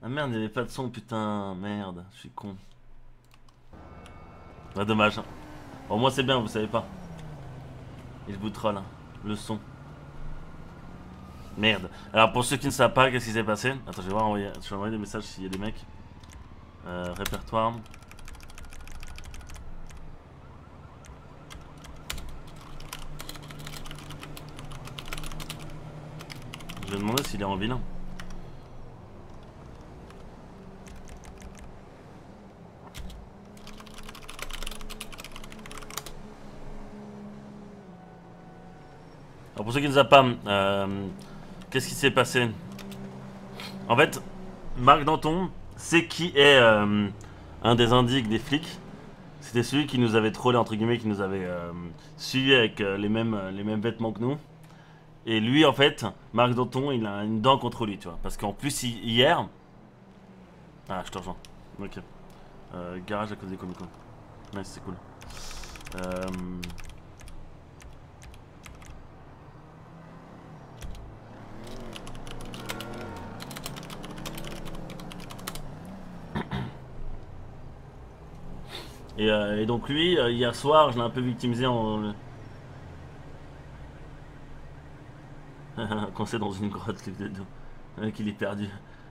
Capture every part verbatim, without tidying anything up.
Ah merde, il n'y avait pas de son, putain, merde, je suis con. Bah dommage. Hein. Bon, moi c'est bien, vous savez pas. Il vous troll, hein. Le son. Merde. Alors pour ceux qui ne savent pas, qu'est-ce qui s'est passé? Attends, je vais voir envoyer, je vais envoyer des messages s'il y a des mecs. Euh, répertoire. Je vais demander s'il est en ville. Alors pour ceux qui ne savent pas, euh, qu'est-ce qui s'est passé? En fait, Marc Danton, c'est qui est euh, un des indiques des flics. C'était celui qui nous avait trollé, entre guillemets, qui nous avait euh, suivi avec euh, les, mêmes, les mêmes vêtements que nous. Et lui, en fait, Marc Danton, il a une dent contre lui, tu vois. Parce qu'en plus, hier... Ah, je te rejoins. Ok. Euh, garage à cause des Comic Con. Nice, c'est cool. Euh... Et, euh, et donc lui, euh, hier soir, je l'ai un peu victimisé en... Quand c'est dans une grotte, le mec il est perdu.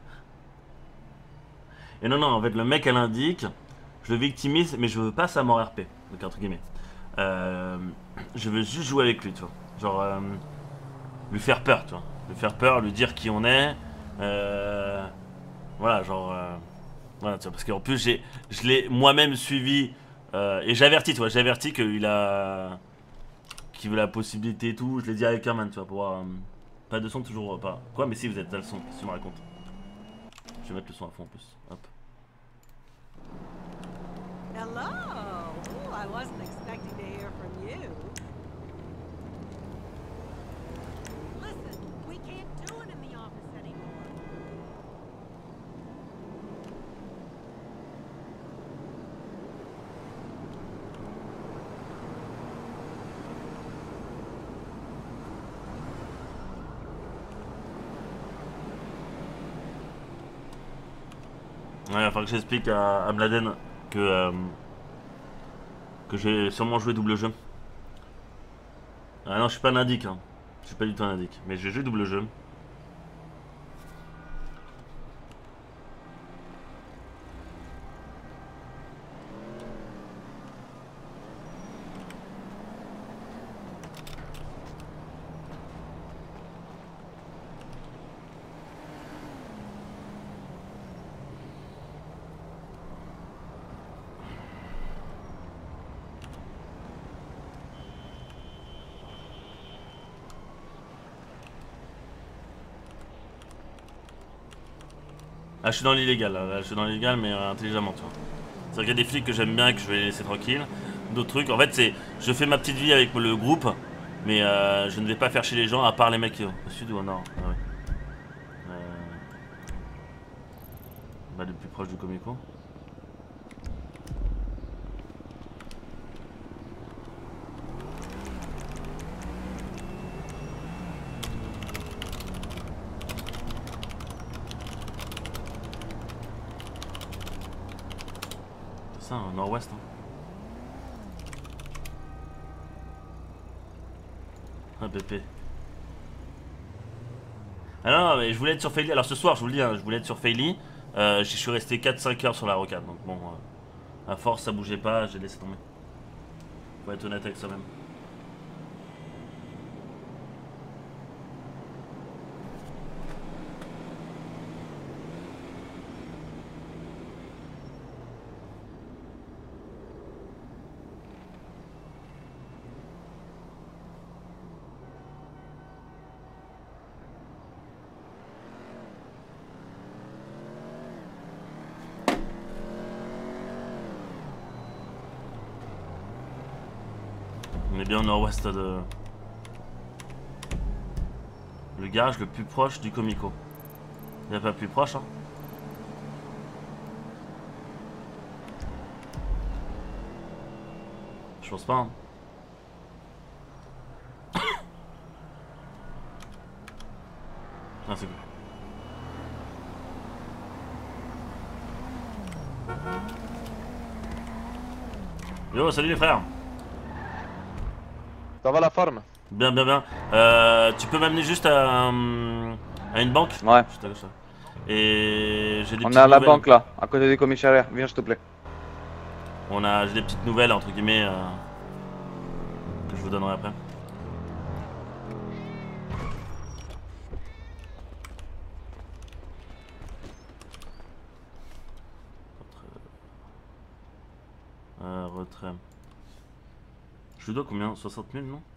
Et non, non, en fait, le mec elle indique, je le victimise, mais je veux pas sa mort R P. Donc, entre guillemets. Euh, je veux juste jouer avec lui, tu vois. Genre, euh, lui faire peur, tu vois. Lui faire peur, lui dire qui on est. Euh, voilà, genre. Euh, voilà, tu vois, parce qu'en plus, j'ai, je l'ai moi-même suivi. Euh, et j'avertis, tu vois, j'avertis qu'il a. Qu'il veut la possibilité et tout. Je l'ai dit avec Herman, tu vois, pour voir. Euh, pas de son, toujours pas. Quoi, mais si, vous êtes dans le son, qu'est-ce que tu me racontes? Je vais mettre le son à fond en plus. Hop. Hello. Ooh, I wasn't expecting to hear from you. Listen, we can't do it in the office anymore. Ouais, il va falloir que j'explique à, à Mladen que, euh, que j'ai sûrement joué double jeu. Ah non, je suis pas un indique, hein. Je suis pas du tout un indique. Mais j'ai joué double jeu. Ah, je suis dans l'illégal, là. Là, je suis dans l'illégal, mais euh, intelligemment, tu vois. C'est-à-dire qu'il y a des flics que j'aime bien, que je vais laisser tranquille. D'autres trucs, en fait, c'est. Je fais ma petite vie avec le groupe, mais euh, je ne vais pas faire chez les gens, à part les mecs au sud ou au nord. Ah ouais. Euh, bah, le plus proche du Comico. C'est ça, au nord-ouest. Hein. Un P P. Ah non, non, mais je voulais être sur Faily. Alors ce soir, je vous le dis, hein, je voulais être sur Faily. Euh, je suis resté quatre cinq heures sur la rocade. Donc bon, euh, à force, ça bougeait pas, j'ai laissé tomber. Faut être honnête avec soi-même. On est bien au nord-ouest de. Le garage le plus proche du Comico. Il n'y a pas plus proche, hein. Je pense pas, hein. Ah, c'est cool. Yo, salut les frères. Ça va la forme? Bien, bien, bien. Euh, tu peux m'amener juste à, euh, à une banque? Ouais. Juste à gauche, là. Et j'ai des On petites est à la nouvelles. banque là, à côté du commissariat. Viens, s'il te plaît. On a, j'ai des petites nouvelles entre guillemets euh, que je vous donnerai après. Euh, retrait. Je lui dois combien? soixante mille, non?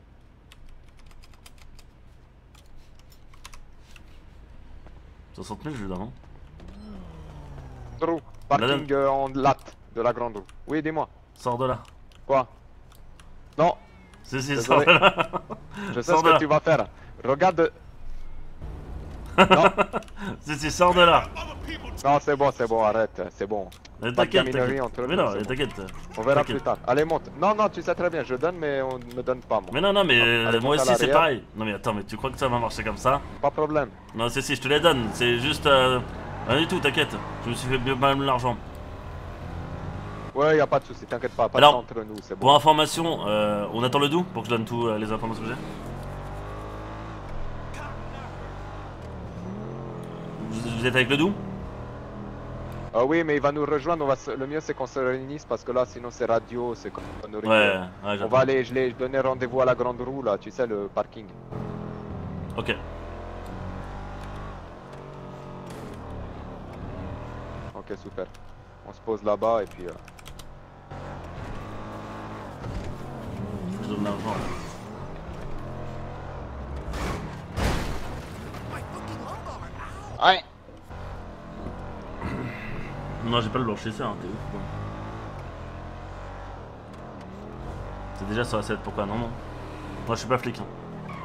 soixante mille, je lui dois, non? Roue, parking euh, en latte de la grande roue. Oui, dis-moi. Sors de là. Quoi? Non, Si, si, Désolé. sors de là. je sais Sors ce de que là. tu vas faire. Regarde. Non, Si, si, sors de là. non, c'est bon, c'est bon, arrête, c'est bon. Mais Pas de T'inquiète, gaminerie t'inquiète. entre Mais nous, non, c'est mais bon. t'inquiète. On verra T'inquiète. plus tard. Allez, monte. Non, non, tu sais très bien, je donne, mais on ne me donne pas, moi. Mais non, non, mais euh, Allez, moi monte à aussi c'est l'arrière. pareil. Non, mais attends, mais tu crois que ça va marcher comme ça? Pas de problème. Non, si, si, je te les donne. C'est juste. Euh, rien du tout, t'inquiète. Je me suis fait bien mal l'argent. Ouais, y a pas de soucis, t'inquiète pas, pas Alors, de ça entre nous, c'est bon. Pour information, euh, on attend le doux pour que je donne toutes euh, les informations que j'ai. Vous, vous êtes avec le doux? Ah oui, mais il va nous rejoindre, on va se- le mieux c'est qu'on se réunisse parce que là, sinon c'est radio, c'est comme on aurait- Ouais, ouais, On j'attends. va aller, je l'ai donné rendez-vous à la grande roue là, tu sais, le parking. Ok. Ok, super. On se pose là-bas et puis... euh, Faut que je donne l'argent. Ouais. Non, j'ai pas le blanchisseur, hein, t'es ouf quoi. C'est déjà sur la sellette, pourquoi? Non, non. Moi je suis pas flic. Hein.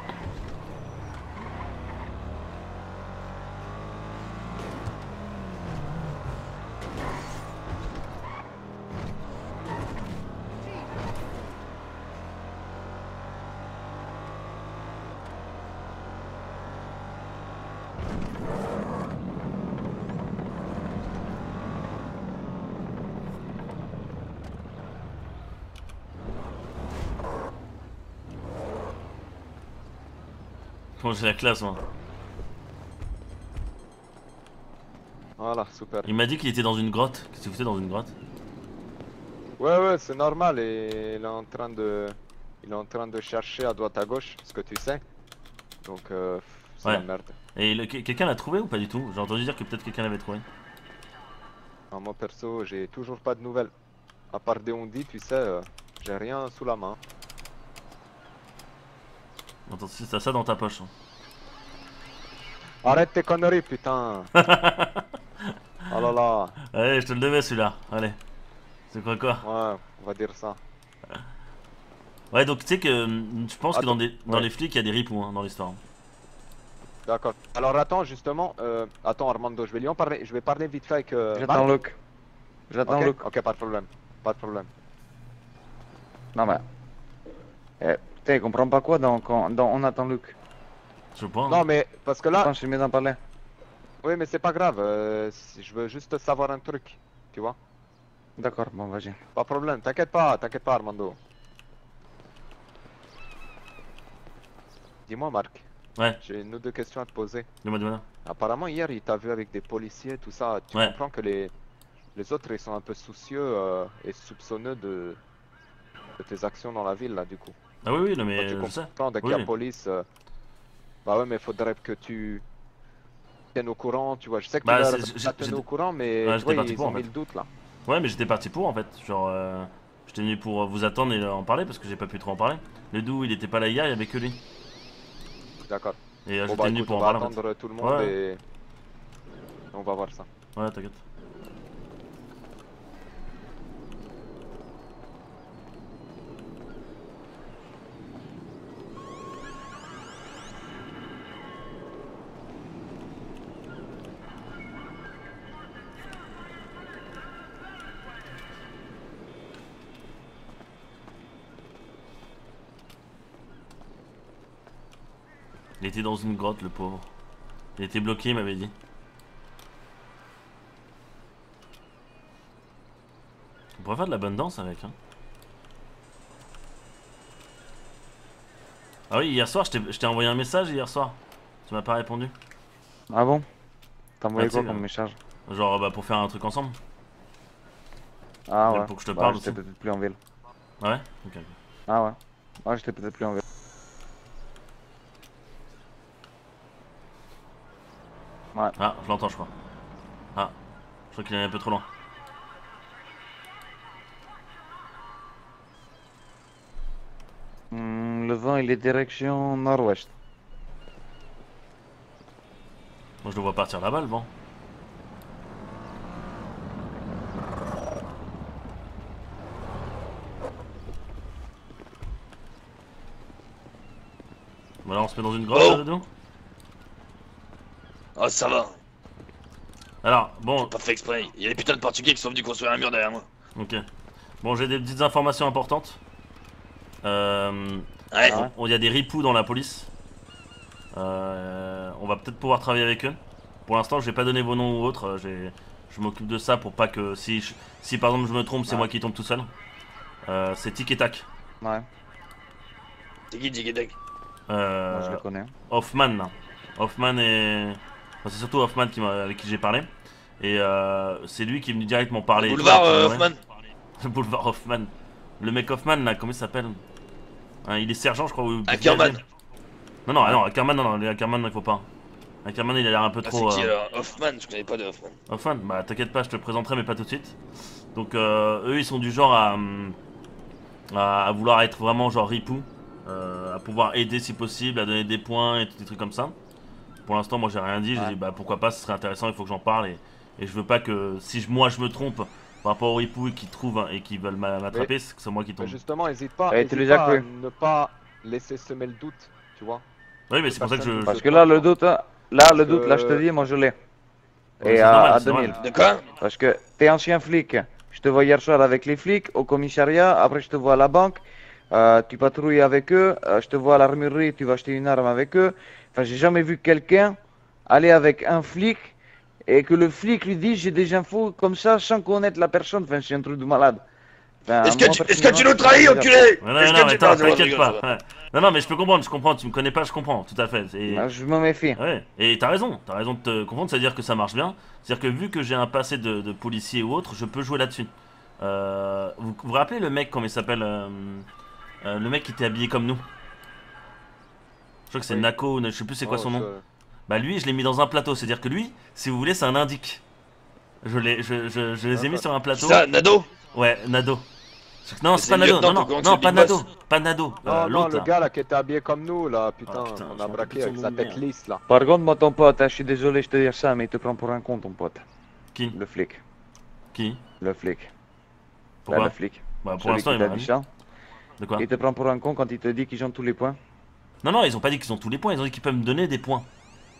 Bon, j'ai la classe, moi. Voilà, super. Il m'a dit qu'il était dans une grotte. Qu'est-ce que tu foutais dans une grotte? Ouais, ouais, c'est normal et il est en train de... Il est en train de chercher à droite à gauche, ce que tu sais. Donc, euh, c'est Ouais. la merde. Et le- que- quelqu'un l'a trouvé ou pas du tout? J'ai entendu dire que peut-être quelqu'un l'avait trouvé. Non, moi perso, j'ai toujours pas de nouvelles. À part des ondits, tu sais, euh, j'ai rien sous la main. Attends, si t'as ça dans ta poche. Hein. Arrête tes conneries, putain. Oh là là. Allez, je te le devais celui-là. Allez. C'est quoi quoi? Ouais, on va dire ça. Ouais, donc tu sais que hum, je pense que dans, Attends, des, dans ouais. les flics, il y a des ripoux hein, dans l'histoire. D'accord. Alors attends, justement, euh, attends Armando, je vais lui en parler. Je vais parler vite fait avec. Euh, J'attends Marc. Luc. J'attends Ok, Luc. ok, pas de problème. Pas de problème. Non mais... Eh, putain, il comprend pas quoi dans, quand, dans on attend Luc. Je pense. Non, mais parce que là. Attends, je suis mis d'en parler. Oui, mais c'est pas grave. euh, si- je veux juste savoir un truc. Tu vois? D'accord, bon vas-y. Pas de problème. T'inquiète pas, t'inquiète pas, Armando. Dis-moi, Marc. Ouais, J'ai une ou deux questions à te poser. dis-moi, dis-moi. Apparemment, hier, il t'a vu avec des policiers, tout ça. Tu Ouais. comprends que les, les autres, ils sont un peu soucieux euh, et soupçonneux de, de tes actions dans la ville, là, du coup. Ah oui, oui, non, Quand mais tu je sais. comprends, dès qu'il Oui, y a oui. police, euh, bah ouais, mais faudrait que tu tiennes au courant, tu vois. Je sais que Bah, tu c'est- l'as j'ai- pas tenu j'ai- au courant, mais Ouais, tu j'étais vois, parti ils pour, ont en mis fait. le doute, là. Ouais, mais j'étais parti pour en fait. Genre, euh, j'étais venu pour vous attendre et en parler parce que j'ai pas pu trop en parler. Le doux, il était pas là hier, il y avait que lui. D'accord. Et euh, Bon, j'étais bah venu écoute, pour on en va parler en fait. attendre tout le monde Ouais. et on va voir ça. Ouais, t'inquiète. Il était dans une grotte, le pauvre. Il était bloqué, il m'avait dit. On pourrait faire de la bonne danse avec, hein. Ah oui, hier soir, je t'ai envoyé un message hier soir. Tu m'as pas répondu. Ah bon? T'as envoyé Ah, quoi tu sais, comme euh, message? Genre bah pour faire un truc ensemble. Ah Même ouais. pour que je te Bah, parle j'étais aussi. peut-être plus en ville. Ah ouais. Ok. ok. Ah ouais. Ouais, j'étais peut-être plus en ville. Ouais. Ah, je l'entends je crois. Ah, je crois qu'il est un peu trop loin. Hmm, le vent il est direction nord-ouest. Moi je le vois partir là-bas le vent. Bon là on se met dans une grotte Oh. là dedans. Ah, ça va, Alors, bon, j'ai pas fait exprès. Il y a des putains de Portugais qui sont venus construire un mur derrière moi. ok. Bon, j'ai des petites informations importantes. Euh, Ouais. Ah ouais. on- Il y a des ripoux dans la police. Euh, on va peut-être pouvoir travailler avec eux. Pour l'instant, je vais pas donner vos noms ou autres. euh, j'ai- Je m'occupe de ça pour pas que si, je- si par exemple je me trompe, c'est Ouais. moi qui tombe tout seul. Euh, c'est Tic et Tac. Ouais. C'est qui, Tic et Tac? Euh, Moi je le connais. Hoffman. Hoffman et. Enfin, c'est surtout Hoffman qui m'a- avec qui j'ai parlé. Et euh, c'est lui qui est venu directement parler. et tout, Boulevard avec qui euh, il mourait. Hoffman. Le boulevard Hoffman. Le mec Hoffman là, comment il s'appelle? Hein, il est sergent, je crois. Ou Ackerman. Non, non, ah non, Ackerman, non, non, les Ackerman, il faut pas. Ackerman, il a l'air un peu Ah, trop. c'est qui euh, alors? Hoffman, je connais pas de Hoffman. Hoffman, bah t'inquiète pas, je te le présenterai, mais pas tout de suite. Donc, euh, eux, ils sont du genre à, hum, à, à vouloir être vraiment genre ripou, euh, à pouvoir aider si possible, à donner des points et des trucs comme ça. Pour l'instant, moi, j'ai rien dit. J'ai Ouais. dit, bah pourquoi pas, ce serait intéressant, il faut que j'en parle. Et, et je veux pas que si je- moi je me trompe par rapport aux ripoux et qui trouvent hein, et qui veulent m'a- m'attraper, c'est que c'est moi qui Mais tombe. justement, hésite pas, Et hésite tu les as pas à cru. ne pas laisser semer le doute, tu vois. Oui, mais c'est pour ça que je. Personne je- Parce que là le doute, hein, là le Parce doute, là je te que- dis, moi je l'ai. Ouais, Et c'est à, normal, à c'est deux normal. mille. De quoi? Parce que t'es ancien flic. Je te vois hier soir avec les flics au commissariat, après je te vois à la banque, euh, tu patrouilles avec eux, euh, je te vois à l'armurerie, tu vas acheter une arme avec eux. Enfin, j'ai jamais vu quelqu'un aller avec un flic et que le flic lui dise j'ai des infos comme ça sans connaître la personne. Enfin, c'est un truc de malade. Enfin, Est-ce que, moi, tu- est-ce que tu personnellement, nous trahis, je- enculé? Ouais, non, Est-ce non, que mais tu... attends, Non, je t'inquiète rigole, pas. ça va. Ouais. Non, non, mais je peux comprendre, je comprends. Tu me connais pas, je comprends, tout à fait. Et, Bah, je me méfie. ouais. Et t'as raison, t'as raison de te comprendre, c'est-à-dire que ça marche bien. C'est-à-dire que vu que j'ai un passé de, de policier ou autre, je peux jouer là-dessus. Euh, vous vous rappelez le mec, comment il s'appelle euh, euh, le mec qui était habillé comme nous? Je crois que c'est Oui. Nako, je sais plus c'est quoi Oh, son nom. je- Bah lui, je l'ai mis dans un plateau, c'est-à-dire que lui, si vous voulez, c'est un indique. Je, l'ai- je, je, je les ai mis D'accord. sur un plateau. Ça, Nado? Ouais, Nado. Non, Mais c'est c'est pas le Nado, lieutenant, non, non, toi, comment non, tu pas le big Nado, boss? pas Nado, euh, Non, non, l'autre le là. gars là qui était habillé comme nous là, putain, putain, je me on a rappelle braqué plus de avec son sa nom, tête merde. lisse là. Par contre, moi, ton pote, hein, je suis désolé, je te dire ça, mais il te prend pour un con, ton pote. Qui? Le flic. Qui? Le flic. Là, Pourquoi? le flic. Bah pour Celui l'instant, qui il t'a m'a dit dit. ça. De quoi? Il te prend pour un con quand il te dit qu'ils ont tous les points. Non, non, ils ont pas dit qu'ils ont tous les points, ils ont dit qu'ils peuvent me donner des points.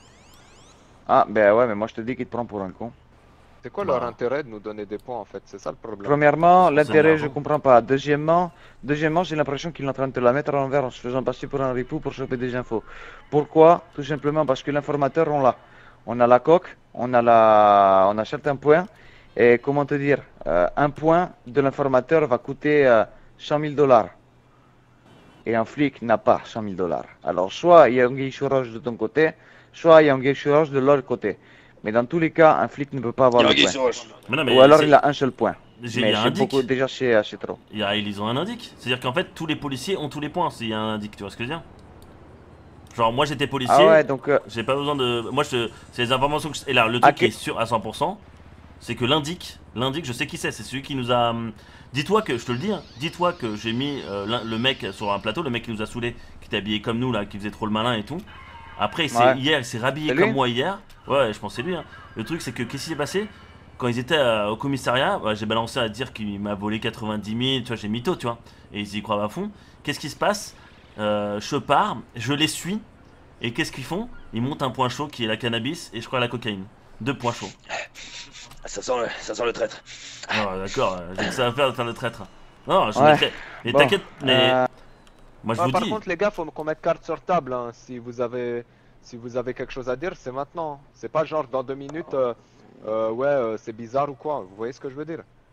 Ah, ben ouais, mais moi je te dis qu'il te prend pour un con. C'est quoi Bah. leur intérêt de nous donner des points en fait? C'est ça le problème. Premièrement, C'est l'intérêt, énervant. je comprends pas. Deuxièmement, deuxièmement, j'ai l'impression qu'il est en train de te la mettre à l'envers en se faisant passer pour un ripou pour choper des infos. Pourquoi? Tout simplement parce que l'informateur, on l'a. On a la coque, on a la, on a certains points. Et comment te dire, euh, un point de l'informateur va coûter euh, cent mille dollars. Et un flic n'a pas cent mille dollars. Alors, soit il y a un guichet de ton côté, soit il y a un guichet de l'autre côté. Mais dans tous les cas, un flic ne peut pas avoir Il y a le un gay point. sur Roche. Mais non, mais Ou alors c'est- il a un seul point. j'ai- il Mais y a un c'est indique. beaucoup, déjà c'est c'est trop. Il y a, ils ont un indique. C'est-à-dire qu'en fait, tous les policiers ont tous les points s'il y a un indique, tu vois ce que je veux dire? Genre, moi j'étais policier, Ah ouais, donc euh, j'ai pas besoin de. Moi, je... c'est les informations que je... Et là, le Ah, truc qui que- est sûr à cent pour cent, c'est que l'indique, l'indique, je sais qui c'est, c'est celui qui nous a. hum, Dis-toi que, je te le dis, hein, dis-toi que j'ai mis euh, l'un- le mec sur un plateau, le mec qui nous a saoulés, qui était habillé comme nous là, qui faisait trop le malin et tout. Après, il s'est- Ouais. hier, il s'est rhabillé C'est comme lui moi hier. Ouais, je pense que c'est lui. Hein. Le truc, c'est que qu'est-ce qui s'est passé? Quand ils étaient euh, au commissariat, bah, j'ai balancé à dire qu'il m'a volé quatre-vingt-dix mille, tu vois, j'ai mytho, tu vois. Et ils y croient à fond. Qu'est-ce qui se passe? Euh, Je pars, je les suis. Et qu'est-ce qu'ils font? Ils montent un point chaud qui est la cannabis et je crois la cocaïne. Deux points chauds. Ah, ça sent le, ça sent le traître. Non, d'accord, euh, j'ai que ça à faire de faire le traître. Non, je Ouais. mettrai. Mais Bon, t'inquiète, mais euh, moi je Ouais, vous par dis. contre les gars, faut qu'on mette carte sur table. Hein. Si vous avez, si vous avez quelque chose à dire, c'est maintenant. C'est pas genre dans deux minutes. euh, euh, ouais, euh, c'est bizarre ou quoi. Vous voyez ce que je veux dire?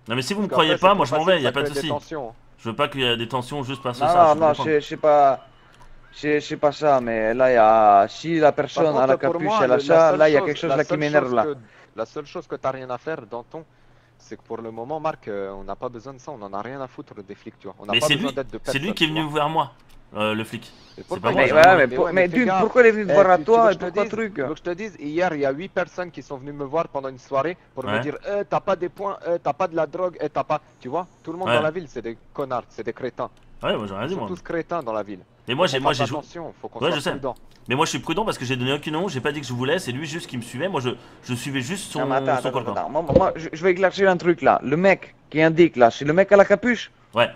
Non mais si vous me Parce qu'après, croyez c'est pas, moi trop je m'en facile, vais, y a ça pas de crée des souci. tensions. Je veux pas qu'il y ait des tensions juste parce que Non, ça. non, je non, comprends. c'est c'est pas. C'est c'est pas ça, mais là, il y a. Si la Par personne a contre, la pour capuche moi, et la le- la ça, seule là, il y a chose- quelque chose la là qui seule m'énerve chose là. que- La seule chose que t'as rien à faire, Danton, c'est que pour le moment, Marc, euh, on n'a pas besoin de ça, on en a rien à foutre des flics, tu vois. On n'a Mais pas c'est besoin lui, d'aide de c'est lui personne, qui est tu venu vois. vers moi, euh, le flic. Et C'est pourquoi pas moi, il Mais a j'ai ouais, rien- mais, Mais pour- ouais, mais mais fais d'une, gaffe. pourquoi il est venu te Eh, voir à tu- tu veux toi que et je te pourquoi dise- truc? Tu veux que je te dise, hier, il y a huit personnes qui sont venues me voir pendant une soirée pour Ouais. me dire eh, t'as pas des points, eh, t'as pas de la drogue, eh, t'as pas. Tu vois, tout le monde Ouais. dans la ville, c'est des connards, c'est des crétins. Ouais, moi j'ai rien Ils dit sont moi. tous crétins dans la ville. Mais moi Faut j'ai qu'on moi fasse j'ai joué. attention, faut qu'on Ouais, soit je sais. prudent. Mais moi je suis prudent parce que j'ai donné aucun nom, j'ai pas dit que je voulais, c'est lui juste qui me suivait. Moi je, je suivais juste son, Non, mais attends, son attends, colcan. attends. Moi, moi, je, je vais éclaircir un truc là. Le mec qui indique là, c'est le mec à la capuche? Ouais.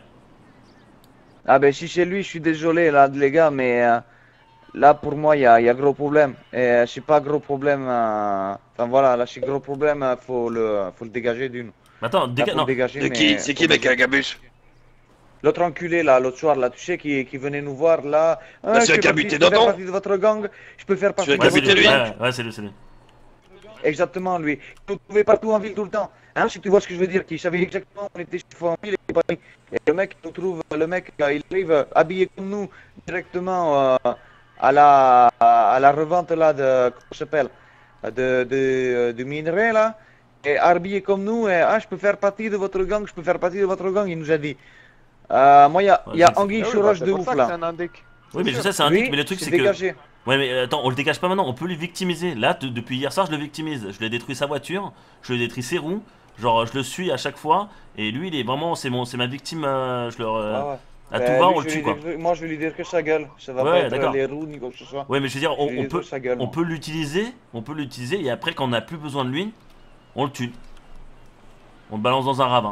Ah ben si c'est lui, je suis désolé là les gars, mais euh, là pour moi il y a, il y a gros problème. Et euh, c'est pas gros problème. euh, Enfin voilà, là c'est gros problème, euh, faut le, faut le dégager d'une. Mais attends, Là, déca... faut non. le dégager, De mais- qui C'est qui, mec, à la capuche? L'autre enculé là, l'autre soir là, tu sais, qui, qui venait nous voir là. Ah, Bah, je celui fais qui a partie- buté je peux faire Danton. partie de votre gang, je peux faire partie Celui de qui a Ouais, c'est votre lui, buté gang. lui. ouais, ouais, c'est lui, c'est lui. Exactement, lui. Nous trouvait partout en ville tout le temps. Hein, si tu vois ce que je veux dire, qui savait exactement où on était chaque fois en ville et pas. Et le mec nous trouve, le mec, euh, il arrive euh, habillé comme nous directement euh, à la à la revente là de comment ça s'appelle de de euh, de minerais là et habillé comme nous et ah je peux faire partie de votre gang, je peux faire partie de votre gang, il nous a dit. Euh, moi il y a, Ouais, il y a c'est- Anguille Eh oui, sur bah, roche c'est de pour ouf ça que là. c'est un indique. Oui, mais je sûr. sais, c'est un Lui, dick, mais le truc c'est c'est que. dégagé. Ouais, mais euh, attends, on le dégage pas maintenant, on peut lui victimiser. Là, de- depuis hier soir, je le victimise. Je lui ai détruit sa voiture, je lui ai détruit ses roues. Genre, je le suis à chaque fois. Et lui, il est vraiment, c'est mon, c'est ma victime. euh, je le, euh, Ah ouais. à Ben, tout va, lui, on je le vais tue lui quoi. dire- moi je vais lui dire que sa gueule, ça va Ouais, pas être d'accord. les roues ni quoi que ce soit. Ouais, mais je veux dire, Je on, vais lui on dire peut, sa gueule, on moi. peut l'utiliser, on peut l'utiliser. Et après, quand on n'a plus besoin de lui, on le tue. On le balance dans un ravin.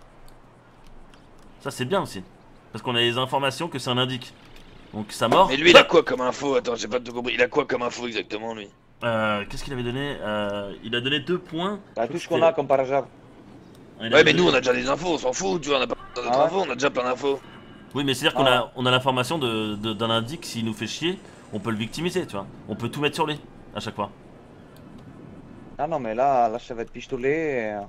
Ça, c'est bien aussi. Parce qu'on a les informations que c'est un indique. Donc, sa mort. Mais lui, il a quoi comme info? Attends, j'ai pas tout compris. Il a quoi comme info exactement, lui? Euh, Qu'est-ce qu'il avait donné euh, Il a donné deux points. Bah, Je tout crois ce que qu'on c'était- a comme par hasard. Il Ouais, avait mais donné- nous, on a déjà des infos, on s'en fout, tu vois, on a pas besoin d'autres Ah ouais. infos, on a déjà plein d'infos. Oui, mais c'est-à-dire qu'on Ah. a, on a l'information de- de- d'un indique, s'il nous fait chier, on peut le victimiser, tu vois. On peut tout mettre sur lui, à chaque fois. Ah non, mais là, là ça va être pistolet. et, euh,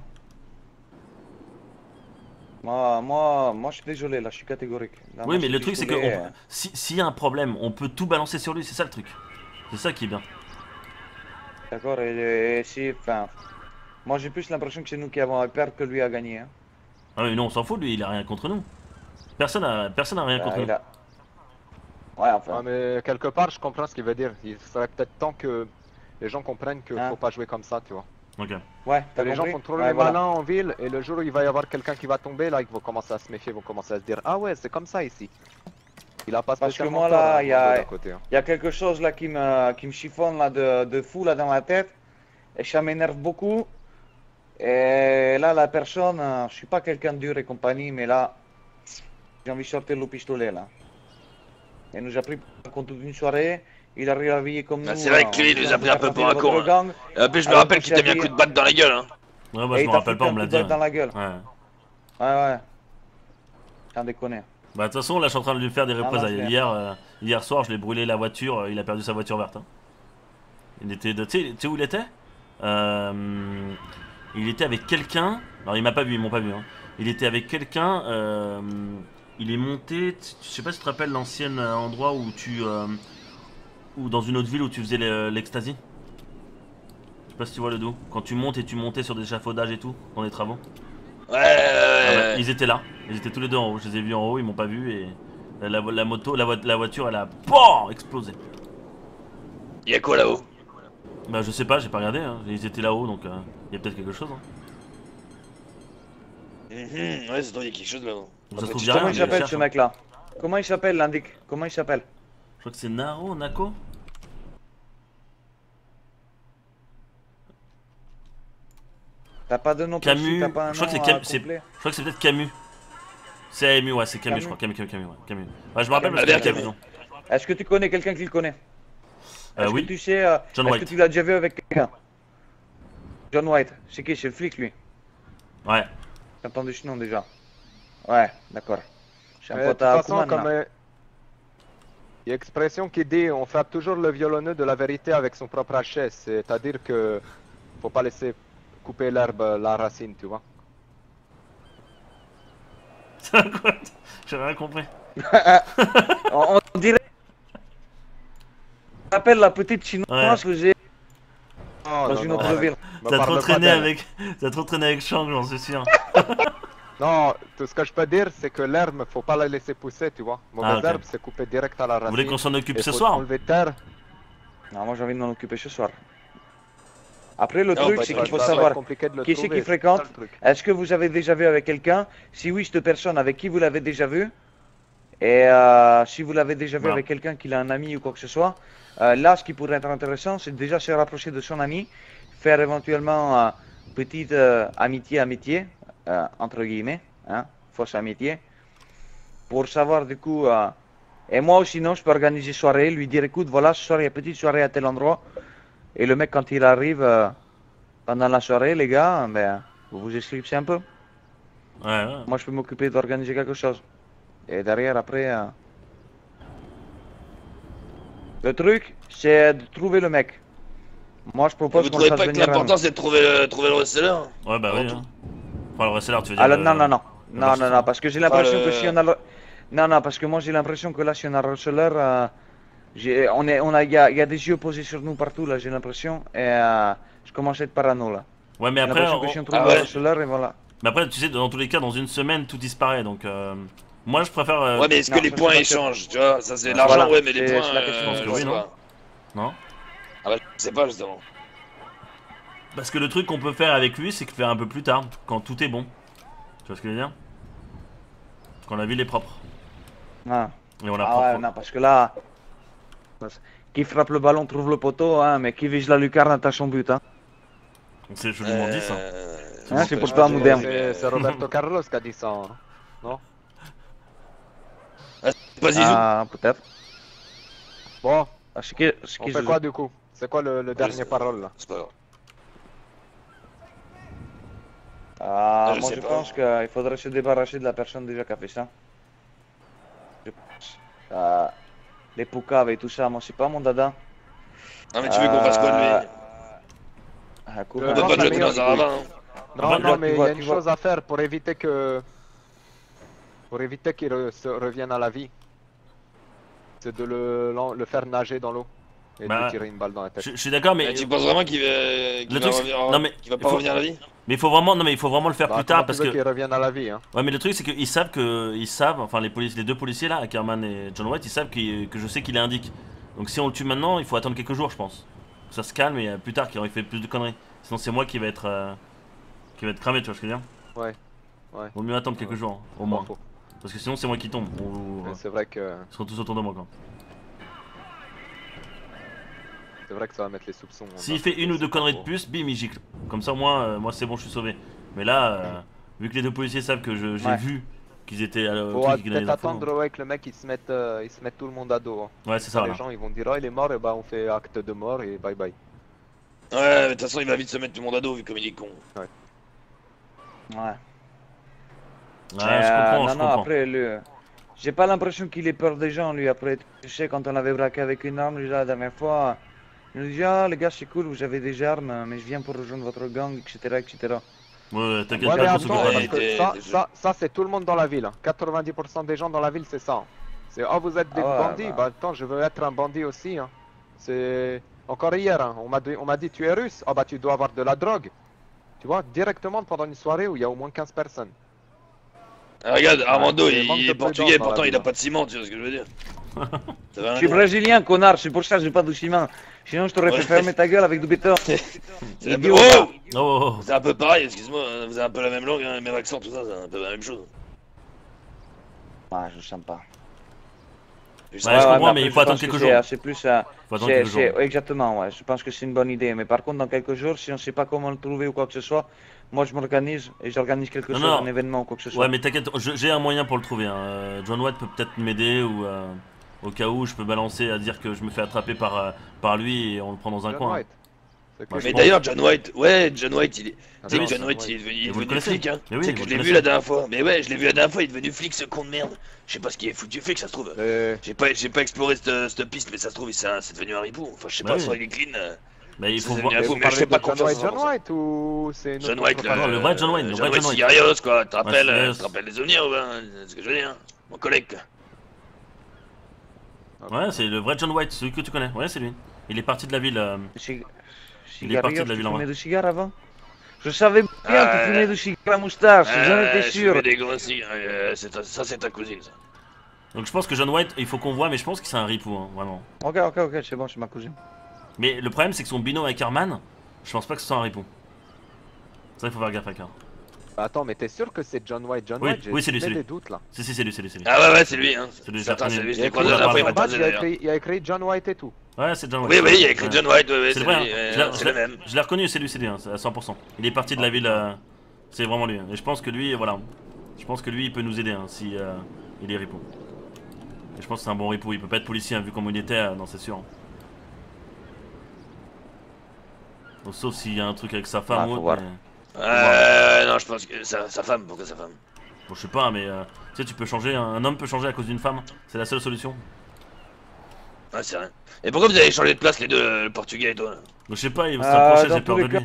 Moi, moi, moi, je suis désolé, là, je suis catégorique. Là, Oui, moi, mais le truc, c'est que pistolet, on- euh, si- s'il y a un problème, on peut tout balancer sur lui, c'est ça le truc. C'est ça qui est bien. D'accord, et, et si, enfin, moi j'ai plus l'impression que c'est nous qui avons perdre que lui a gagné. Hein. Ah oui, non, on s'en fout, lui, il a rien contre nous. Personne a, personne a rien Bah, contre il nous. a- Ouais, enfin. Ouais, mais quelque part, je comprends ce qu'il veut dire. Il serait peut-être temps que les gens comprennent qu'il Hein. faut pas jouer comme ça, tu vois. Ok. Ouais, Que t'as les gens compris font trop Ouais, les voilà. malins en ville et le jour où il va y avoir quelqu'un qui va tomber, là, ils vont commencer à se méfier, ils vont commencer à se dire ah ouais, c'est comme ça ici. Il a pas Parce que spécialement moi, tort, là, hein, il y a- d'un côté, hein. Il y a quelque chose là qui me, qui me chiffonne là de, de fou là dans la tête et ça m'énerve beaucoup. Et là, la personne, euh, je suis pas quelqu'un de dur et compagnie, mais là, j'ai envie de sortir le pistolet là. Il nous a pris pour toute une soirée, il a réveillé comme Bah, nous. c'est vrai euh, que lui, il en nous disant a pris un de peu faire pour un partie de con, votre hein. gang, Et en plus, je me Alors, rappelle quand qu'il t'a il mis a un dit- coup de batte dans la gueule, hein. Ouais, moi, et je il me t'a rappelle foutu pas, un on me l'a coup dit. de batte dans Ouais. la gueule. Ouais. Ouais, ouais. Sans déconner. Bah, de toute façon, là, je suis en train de lui faire des Ah, représailles. non, c'est- Hier, euh, hier soir, je l'ai brûlé la voiture, euh, il a perdu sa voiture verte. hein. Il était de. Tu sais- tu sais où il était Euh, Il était avec quelqu'un. Alors, il m'a pas vu, ils m'ont pas vu. hein. Il était avec quelqu'un. euh, Il est monté. tu- Je sais pas si tu te rappelles l'ancien euh, endroit où tu. euh, Ou dans une autre ville où tu faisais le- l'ecstasy. Je sais pas si tu vois le dos. Quand tu montes et tu montais sur des échafaudages et tout, dans les travaux. Ouais, ouais, Ah ouais, bah, ouais. ils étaient là, ils étaient tous les deux en haut, je les ai vus en haut, ils m'ont pas vu et la, la moto, la, vo- la voiture elle a POM explosé. Il y a quoi là-haut? Bah je sais pas, j'ai pas regardé, hein. Ils étaient là-haut donc il euh, y a peut-être quelque chose. Hein. Mhm, ouais, c'est toi, il y a quelque chose là-haut. Ça se bah, trouve tu- y a rien, Comment il mais je s'appelle cherche, ce hein. mec là Comment il s'appelle l'indique Comment il s'appelle Je crois que c'est Naro, Nako. T'as pas de nom Camus, précis, t'as pas un je crois que nom, c'est euh, Cam- c'est- complet Je crois que c'est peut-être Camus. C'est A M U, ouais, c'est Camus, Camus. je crois. Camus, Camus, Camus, ouais. Camus. Ouais, je me rappelle parce Camus. que Ah, bien, Camus. non. Est-ce que tu connais quelqu'un qui le connaît Euh, Est-ce oui. que tu sais, euh, John est-ce White. que tu l'as déjà vu avec quelqu'un John White, c'est qui? C'est le flic lui. Ouais. J'ai entendu ce nom déjà. Ouais, d'accord. C'est un Mais de toute pote à façon, Akuman, comme là. euh, il y a expression qui dit on frappe toujours le violonneux de la vérité avec son propre hachet, c'est-à-dire que faut pas laisser couper l'herbe à la racine, tu vois. C'est quoi? J'ai rien compris. on, on dirait. Je rappelle la petite chinoise que j'ai Non, dans non, une non, autre arrête. ville. Me T'as parle trop pas traîné d'elle. avec. T'as trop traîné avec Shang, j'en suis sûr. Non, tout ce que je peux dire, c'est que l'herbe, faut pas la laisser pousser, tu vois. Mauvaise Ah, ok. herbe, c'est coupé direct à la Vous racine. voulez qu'on s'en occupe Et ce faut soir? enlever terre. Non, moi j'ai envie de m'en occuper ce soir. Après, le Non, truc, bah, c'est ça qu'il faut va savoir être compliqué de le qui c'est trouver, qui fréquente. ça, le truc. Est-ce que vous avez déjà vu avec quelqu'un? Si oui, cette personne, avec qui vous l'avez déjà vu? Et euh, si vous l'avez déjà vu Voilà. avec quelqu'un qui a un ami ou quoi que ce soit, euh, là, ce qui pourrait être intéressant, c'est déjà se rapprocher de son ami, faire éventuellement euh, petite euh, amitié, amitié, euh, entre guillemets, hein, fausse amitié, pour savoir du coup. euh, et moi aussi, sinon, je peux organiser soirée, lui dire écoute, voilà, ce soir, il y a petite soirée à tel endroit. Et le mec, quand il arrive euh, pendant la soirée, les gars, ben, vous vous éclipsez un peu. Ouais, ouais. Moi, je peux m'occuper d'organiser quelque chose. Et derrière, après. euh, Le truc, c'est de trouver le mec. Moi, je Et propose vous qu'on le trouvez fasse pas que venir à nous. l'important c'est de trouver, euh, trouver le receleur? Ouais, bah oui. Avant Hein. tout. Enfin, le wrestler, tu veux dire. Alors, euh, non, non, non. le Non, match non, de non, fin. parce que j'ai l'impression le- que si on a le... Non, non, parce que moi, j'ai l'impression que là, si on a un receleur, euh, j'ai- on est, on a, il y a, il y a des yeux posés sur nous partout, là, j'ai l'impression. Et euh, je commence à être parano, là. Ouais, mais J'ai après, l'impression que on- si on trouve Ah le ouais. receleur, et voilà. mais après, tu sais, dans tous les cas, dans une semaine, tout disparaît. Donc, euh, moi, je préfère. euh, Ouais, mais est-ce non, que les ça, points c'est pas échangent? Tu vois, ça c'est Ouais, l'argent, voilà, ouais, mais les c'est- points. c'est la question. euh, Je pense que je oui, sais non pas. Non. Ah bah, je sais pas justement. Parce que le truc qu'on peut faire avec lui, c'est que faire un peu plus tard, quand tout est bon. Tu vois ce que je veux dire? Quand la ville est propre. Ah, Et on la ah propre. ouais, non, parce que là... Qui frappe le ballon trouve le poteau, hein, mais qui vise la lucarne attache son but, hein. C'est joliment dit ça. Euh, Hein, c'est pas- pour je toi, sais moderne. pas, C'est mais- c'est Roberto Carlos qui a dit ça. hein. Pas Zizou. Ah, peut-être. Bon, Ah, c'est qui, c'est on qui fait Zizou? quoi du coup? C'est quoi le, le dernier sais- parole là? C'est pas grave. Ah, Je moi sais je pas. pense qu'il faudrait se débarrasser de la personne déjà qui a fait ça. Je pense. Euh, les poucaves et tout ça, moi c'est pas mon dada. Non, mais tu veux qu'on fasse quoi de lui? Ah, Euh, cool. On peut non, pas la le jeter meilleure dans un ravin. hein. Non, Bah, non, tu mais il y vois, a tu une vois. chose à faire pour éviter que. Pour éviter qu'il re- se revienne à la vie. C'est de le, l'en- le faire nager dans l'eau. Et de Bah, lui tirer une balle dans la tête. Je, je suis d'accord, mais Mais tu penses vraiment qu'il va, qu'il Le va, truc, c'est- revenir- non, mais qu'il va il pas faut- revenir à la vie? mais il faut vraiment, non mais il faut vraiment le faire Bah, plus comment tard tu parce veux que. qu'il revienne à la vie, hein. Ouais, mais le truc c'est qu'ils savent que ils savent, enfin les policiers, les deux policiers là, Ackerman et John White, ils savent qu'il- que je sais qu'il est indique. Donc si on le tue maintenant, il faut attendre quelques jours, je pense. Ça se calme et euh, plus tard qu'il fait plus de conneries. Sinon c'est moi qui va être euh, qui va être cramé, tu vois ce que je veux dire? Ouais. Ouais. Vaut mieux attendre quelques Ouais. jours, au Pas moins. faux. Parce que sinon c'est moi qui tombe. Ou- Mais C'est vrai que. Ils seront tous autour de moi quoi. C'est vrai que ça va mettre les soupçons. S'il dans- fait une ou deux c'est conneries pas de faux. plus, bim, il gicle. Comme ça, moi, euh, moi c'est bon, je suis sauvé. Mais là, euh, vu que les deux policiers savent que je- j'ai Ouais. vu qu'ils étaient à Faut truc et qu'ils donnaient peut-être des infos. attendre ouais, que le mec il se mette, euh, il se mette tout le monde à dos. hein. Ouais, c'est ça. Les Là. gens ils vont dire oh il est mort et bah on fait acte de mort et bye bye. Ouais, mais de toute façon, il va vite se mettre tout le monde à dos vu comme il est con. Ouais. Ouais, Mais, je euh, comprends, non, je non, comprends. après, lui, euh, j'ai pas l'impression qu'il ait peur des gens, lui. Après, tu sais, quand on l'avait braqué avec une arme, déjà, la dernière fois, il nous dit ah, les gars, c'est cool, vous avez des armes, mais je viens pour rejoindre votre gang, et cetera, et cetera. Ouais, ouais, t'inquiète Ouais pas, mais pour attends, s'occuper ouais, parce de que était- ça, était- ça, ça c'est tout le monde dans la ville. hein. quatre-vingt-dix pour cent des gens dans la ville c'est ça. hein. C'est oh vous êtes des Ah ouais, bandits, bah. bah attends je veux être un bandit aussi. hein. C'est encore hier, hein, on m'a dit, on m'a dit tu es russe, ah bah tu dois avoir de la drogue. Tu vois, directement pendant une soirée où il y a au moins quinze personnes. Ah, regarde, Armando, c'est il, manque il de est prudence portugais, dans pourtant la il a vie, pas de ciment, tu vois ce que je veux dire? Ça veut rien Je suis dire. brésilien, connard, c'est pour ça que j'ai pas de ciment. Sinon, je t'aurais Ouais. fait fermer ta gueule avec du béton. C'est un peu... Idiot. Oh Oh, oh, oh. C'est un peu pareil, excuse-moi, hein, vous avez un peu la même langue, hein, le même accent, tout ça, c'est un peu la même chose. Ah, je sens pas. Je Ouais, sais je pas. comprends, mais après, il faut je attendre pense que quelques c'est, jours. euh, C'est plus. euh, Faut attendre c'est- quelques jours. c'est- Exactement, ouais. Je pense que c'est une bonne idée. Mais par contre, dans quelques jours, si on sait pas comment le trouver ou quoi que ce soit, moi je m'organise et j'organise quelque Non, chose, non. un événement ou quoi que ce soit. Ouais, mais t'inquiète, je- j'ai un moyen pour le trouver. hein. Euh, John White peut peut-être m'aider ou euh, au cas où je peux balancer à dire que je me fais attraper par, euh, par lui et on le prend dans un John coin. White. C'est Ouais, que- je Mais pense. d'ailleurs, John White, ouais, John White, il est. Ah, Tu sais non, que John John White, White. il est devenu, il Et est vous le devenu connaissez? flic, hein. Mais oui, Tu sais vous que je le l'ai vu connaissez. la dernière fois. Mais ouais, je l'ai vu la dernière fois, il est devenu flic, ce con de merde. Je sais pas ce qui est foutu flic, ça se trouve. Euh, J'ai pas, j'ai pas exploré cette, cette piste, mais ça se trouve, c'est un- c'est devenu un ripou. Enfin, je sais Bah pas, oui. soit il est clean. euh, Bah, il Ça, faut c'est voir. bien. Mais fou, vous mais je fais parlez pas de John confiance White, à John cent pour cent. White ou c'est une John autre White, le, personne? Non, le vrai John Wayne, le John vrai White John Wayne. Sigarios, quoi. Tu te Ouais, rappelles, c'est- euh, tu te rappelles les souvenirs, ouais, c'est ce que je veux dire. Mon collègue. Ouais, c'est le vrai John White, celui que tu connais. Ouais, c'est lui. Il est parti de la ville. euh, Cig- Il est parti de Cigarillos, la tu ville en fumais vrai. du cigare avant? Je savais bien Ah, que tu fumais ouais. du cigare à moustache, j'en étais Euh, je sûr. fumais des gros cigares. euh, c'est ta- Ça, c'est ta cousine, ça. Donc je pense que John White, il faut qu'on voit, mais je pense que c'est un ripou, hein, vraiment. Ok, ok, ok, c'est bon, c'est ma cousine. Mais le problème, c'est que son binôme avec Herman, je pense pas que ce soit un ripou. Ça, il faut faire gaffe avec. Hein. Bah, attends, mais t'es sûr que c'est John White? John Oui, White, j'ai oui, c'est lui, c'est j'ai lui. des doutes là. Si, si, c'est lui, c'est lui, c'est lui. Ah ouais, ouais, c'est lui, hein. C'est lui, Certain, j'ai c'est lui. Il Je y a l'ai écrit, croisé la dernière fois, il en m'a bas, croisé il y a d'ailleurs. écrit, il y a écrit John White et tout. Ouais, c'est John White. Oui, oui, il y a écrit Ouais. John White, ouais, ouais, C'est c'est le vrai, lui, hein. ouais, Je l'ai- c'est je le l'ai- même. je l'ai reconnu, c'est lui, c'est lui, hein, c'est à cent pour cent. Il est parti de la ville, euh, c'est vraiment lui. hein. Et je pense que lui, voilà, je pense que lui, il peut nous aider hein, si euh, il est ripou. Et je pense que c'est un bon ripou, il peut pas être policier, hein, vu comment il était, euh, non, c'est sûr. hein. Bon, sauf s'il y a un truc avec sa femme Ah, ou faut autre. voir. mais- Euh, non, je pense que sa, sa femme, pourquoi sa femme? Bon, je sais pas, mais euh, tu sais, tu peux changer, un, un homme peut changer à cause d'une femme, c'est la seule solution. Ouais, c'est rien. Et pourquoi vous avez changé de place les deux, le portugais et toi là? Donc je sais pas, il va Euh, s'approcher, dans j'ai peur tous de les lui.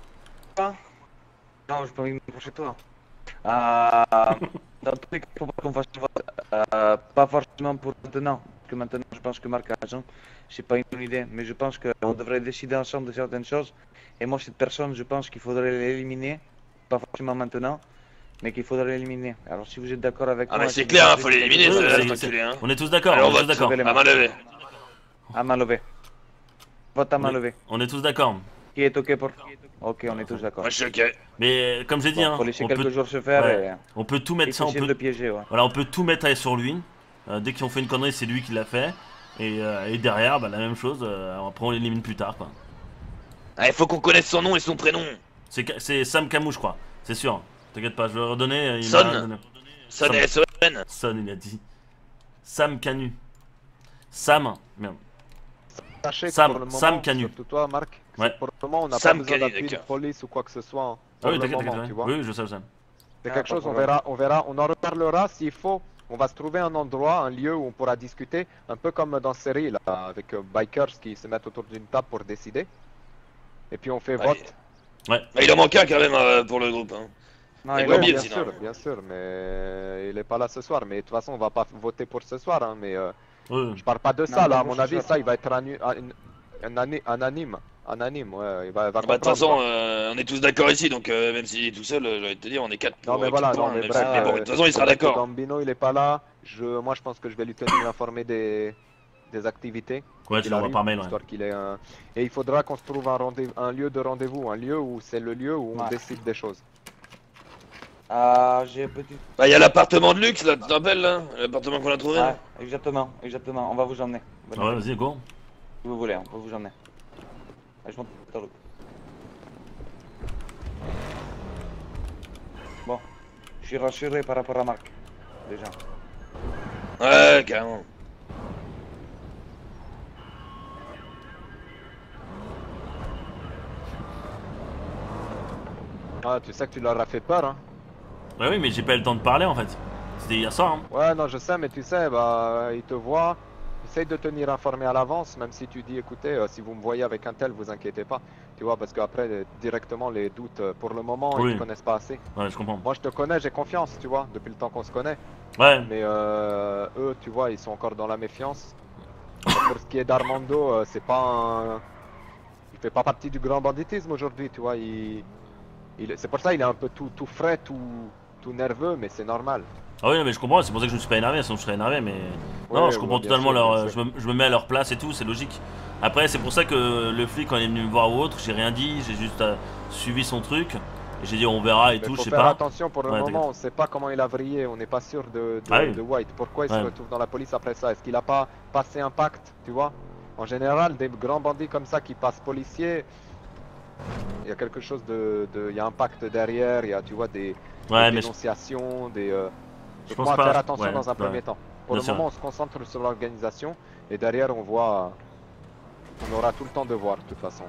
Non, j'ai pas envie de me coucher toi. Euh, dans tous les cas, faut pas qu'on fasse euh, pas forcément pour maintenant. Parce que maintenant, je pense que Marc a raison. C'est pas une bonne idée. Mais je pense qu'on devrait décider ensemble de certaines choses. Et moi, cette personne, je pense qu'il faudrait l'éliminer. Pas forcément maintenant. Mais qu'il faudrait l'éliminer. Alors, si vous êtes d'accord avec Ah, moi. mais c'est si clair, vous hein, avez faut quelque l'éliminer, chose, Ouais, ce c'est- cet c'est- enculé, hein. On est tous d'accord, Allez, on on est vote. tous d'accord. Sauver les À main levée. À main levée. Vote à main On est- levée. On est tous d'accord. Qui est ok pour. Ok, on est tous d'accord. Moi, je suis ok. Mais euh, comme j'ai dit, Bon, hein, faut laisser on, quelques peut, jours se faire ouais. et. on peut tout mettre ça, on Essayer de peut, le piéger, ouais. voilà, on peut tout mettre à- sur lui. Euh, dès qu'ils ont fait une connerie, c'est lui qui l'a fait. Et, euh, et derrière, bah, la même chose. euh, après, on l'élimine plus tard, quoi. Ah, il faut qu'on connaisse son nom et son prénom. C'est Ca- c'est Sam Camus, je crois. C'est sûr. T'inquiète pas, je vais le redonner. euh, Il Son. m'a donné. Son Son. et S O N. Son, il a dit. Sam Canu. Sam. Merde. Sachez que Sam- pour le moment, Sam Canu. surtout toi, Marc, c'est Ouais. que pour le moment, on n'a pas Sam besoin Canu, d'appui de d'accord. police ou quoi que ce soit. hein. Ah Pour oui, le t'inquiète, moment, t'inquiète. tu vois. Oui, je sais, je sais. C'est Ah, quelque pas chose, de on problème. verra, on verra, on en reparlera s'il faut. On va se trouver un endroit, un lieu où on pourra discuter, un peu comme dans série là, avec euh, bikers qui se mettent autour d'une table pour décider. Et puis on fait Ouais. vote. Bah, il en manque un quand même euh, pour le groupe. Hein. Non, Et il Ouais, Oui, bien bien sinon. sûr, bien sûr, mais il est pas là ce soir. Mais de toute façon, on va pas voter pour ce soir. Hein, mais euh, Oui. je parle pas de Non, ça là. pas À pour mon ce avis, soir. ça, il va être anu- an- un ani- anonyme, anonyme. Ouais, il va, il va Bah, de toute comprendre, façon, quoi. euh, on est tous d'accord ici, donc euh, même s'il est tout seul, euh, j'ai envie de te dire, on est quatre Non pour mais euh, voilà, qui non prend, mais même bref, si- mais bon, de euh, toute façon, il sera c'est vrai que d'accord. Gambino il est pas là. Je, moi je pense que je vais lui tenir informé des, des activités. Ouais, qu'il tu l'envoies arrive, par mail. Ouais. histoire qu'il ait un... Et il faudra qu'on se trouve un, rendez un lieu de rendez-vous, un lieu où c'est le lieu où on Ouais. décide des choses. Ah, j'ai un petit. Bah, il y a l'appartement de luxe là, tu te rappelles là? L'appartement qu'on a trouvé Ouais, là. exactement, exactement. On va vous emmener. Bonne Ah ouais, idée. vas-y, go. Si vous voulez, on peut vous emmener. Allez, je monte dans le- Bon, je suis rassuré par rapport à Marc. Déjà. Ouais, carrément. Ah, tu sais que tu leur as fait peur, hein. Ouais, oui, mais j'ai pas eu le temps de parler en fait. C'était hier soir. Hein. Ouais, non, je sais, mais tu sais, bah, ils te voient. Essaye de tenir informé à l'avance, même si tu dis, écoutez, euh, si vous me voyez avec un tel, vous inquiétez pas. Tu vois, parce qu'après, euh, directement, les doutes, euh, pour le moment, Oui. ils te connaissent pas assez. Ouais, je comprends. Moi, je te connais, j'ai confiance, tu vois, depuis le temps qu'on se connaît. Ouais, Mais euh, eux, tu vois, ils sont encore dans la méfiance. Pour ce qui est d'Armando, euh, c'est pas un... Il fait pas partie du grand banditisme aujourd'hui, tu vois. Il... il- C'est pour ça il est un peu tout, tout frais, tout, tout nerveux, mais c'est normal. ah oui, mais je comprends, c'est pour ça que je me suis pas énervé, sinon je serais énervé, mais. Non, Ouais, je comprends ouais, bien totalement sûr, leur. bien Je sûr. me, je me mets à leur place et tout, c'est logique. Après, c'est pour ça que le flic, quand il est venu me voir ou autre, j'ai rien dit, j'ai juste euh, suivi son truc. Et j'ai dit, on verra et Mais tout, faut je sais faire pas. attention pour le Ouais, moment, on sait pas comment il a vrillé, on n'est pas sûr de, de, Ah oui. de White. Pourquoi il Ouais. se retrouve dans la police après ça? Est-ce qu'il a pas passé un pacte, tu vois? En général, des grands bandits comme ça qui passent policiers, il y a quelque chose de... de- Il y a un pacte derrière, il y a, tu vois, des, Ouais, des mais je, dénonciations, des... euh, je Donc pense moi, pas. faire attention ouais, dans un ouais. premier temps. Pour Bien le sûr. moment, on se concentre sur l'organisation et derrière, on voit. On aura tout le temps de voir, de toute façon.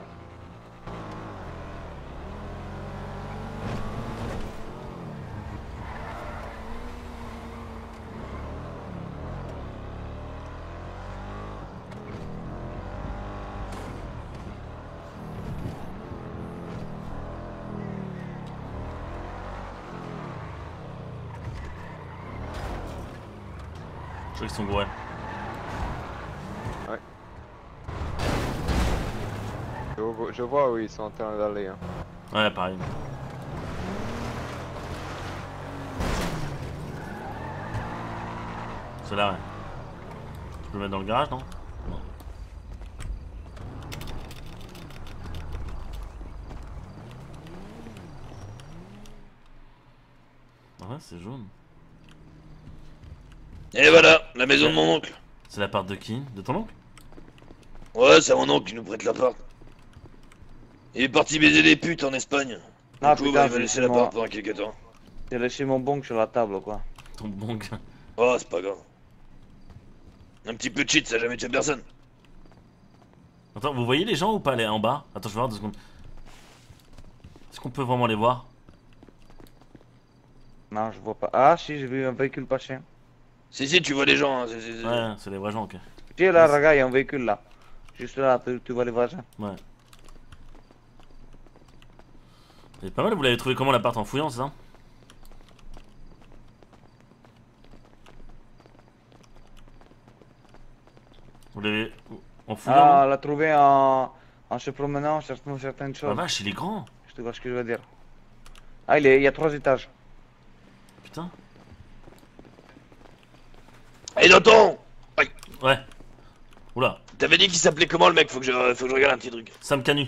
crois qu'ils sont gros, ouais. Ouais. Je, vois- je vois où ils sont en train d'aller. Hein. Ouais, pareil. C'est là, ouais. Je peux le mettre dans le garage, non? Non. Ah ouais, c'est jaune. Et voilà, la maison de mon oncle. C'est l'appart de qui? De ton oncle? Ouais, c'est mon oncle qui nous prête l'appart. Il est parti baiser des putes en Espagne. Ah Du coup, putain, bah, il va j'ai laisser laissé, l'appart mon... pendant quelques temps. j'ai laissé mon bonk sur la table quoi. Ton bon gars. Oh, c'est pas grave. Un petit peu de cheat, ça a jamais tué personne. Attends, vous voyez les gens ou pas les en bas? Attends, je vais voir deux secondes. Est-ce qu'on peut vraiment les voir? Non, je vois pas. Ah si, j'ai vu un véhicule passer. Si, si, tu vois les gens. Hein, c'est- c'est- c'est- Ouais, c'est les vrais gens, ok. Tu es là, regarde, il y a un véhicule là. Juste là, tu, tu vois les voisins. Ouais. C'est pas mal, vous l'avez trouvé comment l'appart en fouillant, c'est ça? Vous l'avez en fouillant? Ah, non on l'a trouvé en, en se promenant certaines, certaines La choses. vache, il est grand. Je te vois ce que je veux dire. Ah, il, est, il y a trois étages. Putain. Hé, Danton! Ouais. Oula, T'avais dit qu'il s'appelait comment le mec? Faut que je, faut que je regarde un petit truc. Sam Canu.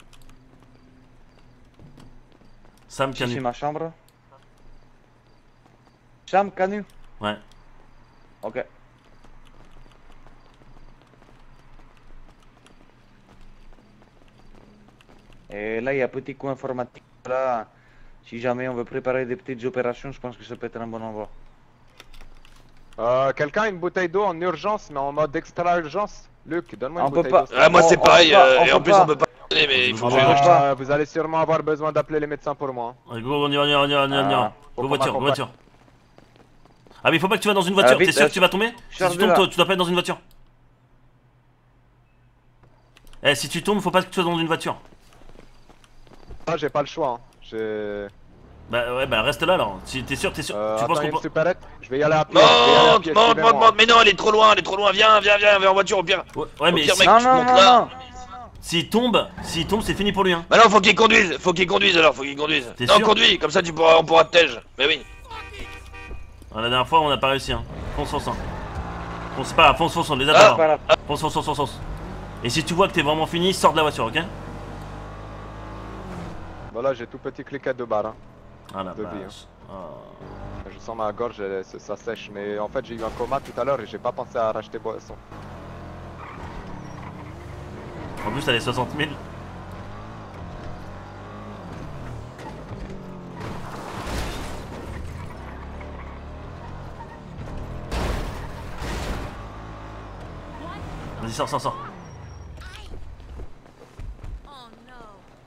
Sam Ici, c'est Canu. ma chambre. Sam Canu. Ouais. Ok. Et là, il y a un petit coin informatique. Là, si jamais on veut préparer des petites opérations, je pense que ça peut être un bon endroit. Euh, Quelqu'un a une bouteille d'eau en urgence, mais en mode extra urgence? Luc, donne-moi On une peut bouteille pas. d'eau. Ah, moi On- c'est on pareil, peut pas, euh, on et en peut plus pas. on peut pas donner, mais il faut que je Ah, regarde. pas. Euh, vous allez sûrement avoir besoin d'appeler les médecins pour moi. Allez, go, on y va, on y va, on y va, on y va, on y va. Ah, faut Go qu'on voiture, go m'accompagne. voiture. Ah mais faut pas que tu vas dans une voiture, Ah, vite, t'es sûr euh, que tu vas tomber? Si sors tu de tombes, là. toi, tu dois pas être dans une voiture. Eh, si tu tombes, faut pas que tu sois dans une voiture. Ah, j'ai pas le choix. Hein. J'ai. Bah ouais, bah reste là alors. Si t'es sûr, t'es sûr. Euh, tu attends, penses il y a qu'on une peut... supérette. Je vais y aller à pied. je vais y aller à Monte, pied, monte, suivez-moi. monte, monte, mais non, elle est trop loin, elle est trop loin, viens, viens, viens, viens en voiture au pire. Ouais, ouais, mais pire, si- mec, Non, tu non, montes non, là. non. s'il tombe, s'il tombe, c'est fini pour lui, hein. Bah non, faut qu'il conduise, faut qu'il conduise alors, faut qu'il conduise. T'es Non, sûr conduis, comme ça tu pourras, on pourra te tège. Mais oui. Ah, la dernière fois, on a pas réussi, hein. Fonce, fonce, hein. Fonce, c'est pas grave, fonce, fonce, on les Ah. attend. Pas grave. Fonce, fonce, fonce, fonce, fonce. Et si tu vois que t'es vraiment fini, sors de la voiture, ok? Voilà, j'ai tout petit cliquet de barre. Hein. Ah la De vie, vache. Ah. Je sens ma gorge, elle- ça ça sèche. Mais en fait, j'ai eu un coma tout à l'heure et j'ai pas pensé à racheter boisson. En plus, t'as les soixante mille. Vas-y, sors, sors, sors. Oh no.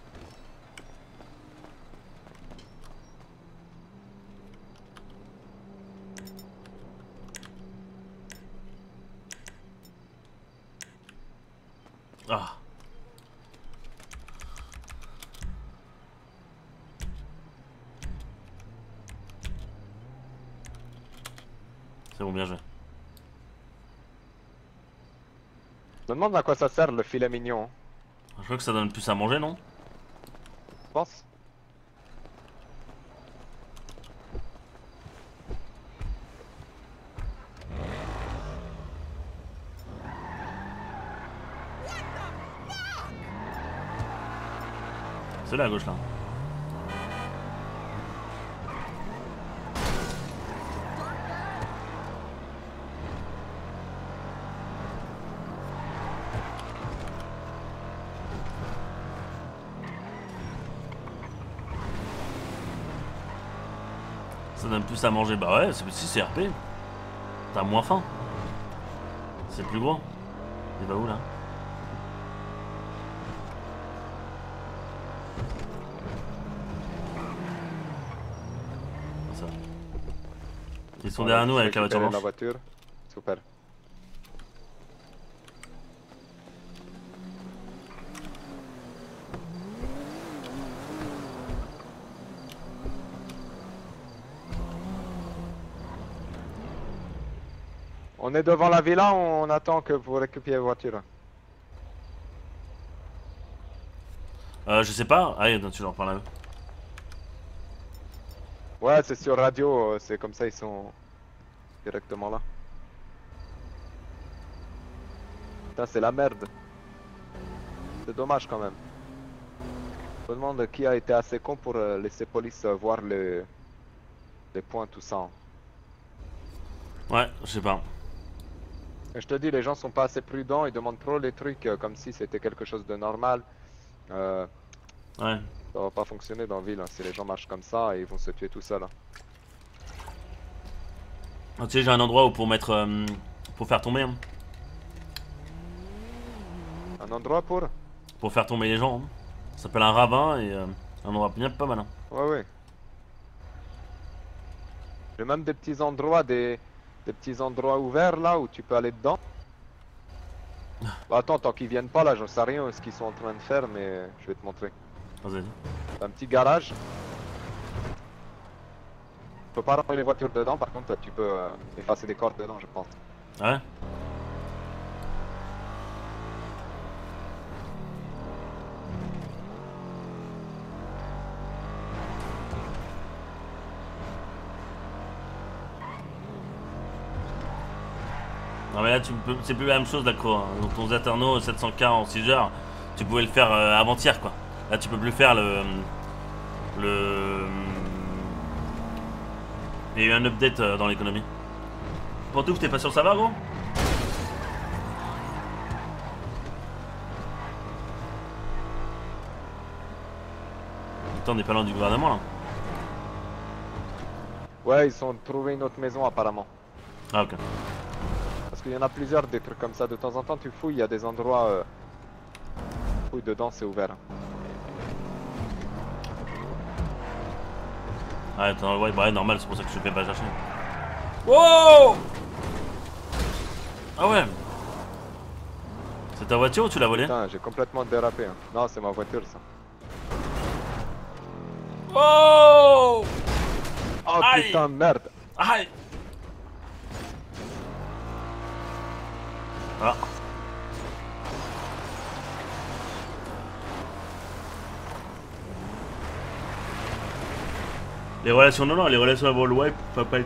Ah. C'est bon, bien joué. Je me demande à quoi ça sert le filet mignon. Je crois que ça donne plus à manger, non? Je pense. C'est là à gauche là. Ça donne plus à manger. Bah ouais, c'est si c'est R P. T'as moins faim. C'est plus gros. Il va où là? Ça. Ils sont derrière nous avec la voiture La blanche. voiture. Super. On est devant la villa, on attend que vous récupériez la voiture. Euh, je sais pas. Ah, attends, tu leur parles à eux. Ouais, c'est sur radio, euh, c'est comme ça, ils sont directement là. Putain, c'est la merde. C'est dommage quand même. Je me demande qui a été assez con pour euh, laisser police euh, voir les... les points, tout ça. hein. Ouais, je sais pas. Et je te dis, les gens sont pas assez prudents, ils demandent trop les trucs euh, comme si c'était quelque chose de normal. Euh, Ouais. ça va pas fonctionner dans la ville, hein. Si les gens marchent comme ça, ils vont se tuer tout seuls. hein. Ah, tu sais, j'ai un endroit où pour mettre. Euh, pour faire tomber. Hein. Un endroit pour? Pour faire tomber les gens. Hein. Ça s'appelle un ravin et euh, un endroit bien pas mal. Hein. Ouais, ouais. J'ai même des petits endroits, des... des petits endroits ouverts là où tu peux aller dedans. Bah, attends, tant qu'ils viennent pas là, j'en sais rien ce qu'ils sont en train de faire, mais je vais te montrer. Vas-y. T'as un petit garage. Tu peux pas rentrer les voitures dedans, par contre tu peux euh, effacer des cordes dedans, je pense. Ouais. Non mais là tu peux, c'est plus la même chose d'accord. Hein. Dans ton Zaterno sept cent K en six heures, tu pouvais le faire euh, avant-hier quoi. Là tu peux plus faire le... Le... Il y a eu un update euh, dans l'économie. Pantouf, t'es pas sûr ça va gros? Putain, on est pas loin du gouvernement là. Ouais, ils ont trouvé une autre maison apparemment. Ah ok. Parce qu'il y en a plusieurs des trucs comme ça, de temps en temps tu fouilles, il y a des endroits... Euh... Fouille dedans, c'est ouvert. Ah attends, ouais, bah ouais, normal, c'est pour ça que je fais pas chercher. Wow! Ah ouais. C'est ta voiture ou tu l'as volée? Putain, j'ai complètement dérapé. Hein. Non, c'est ma voiture ça. Oh! Oh Aïe. putain, merde. Aïe! Ah. Les relations, non, non, les relations avant le wipe, ça va pas être.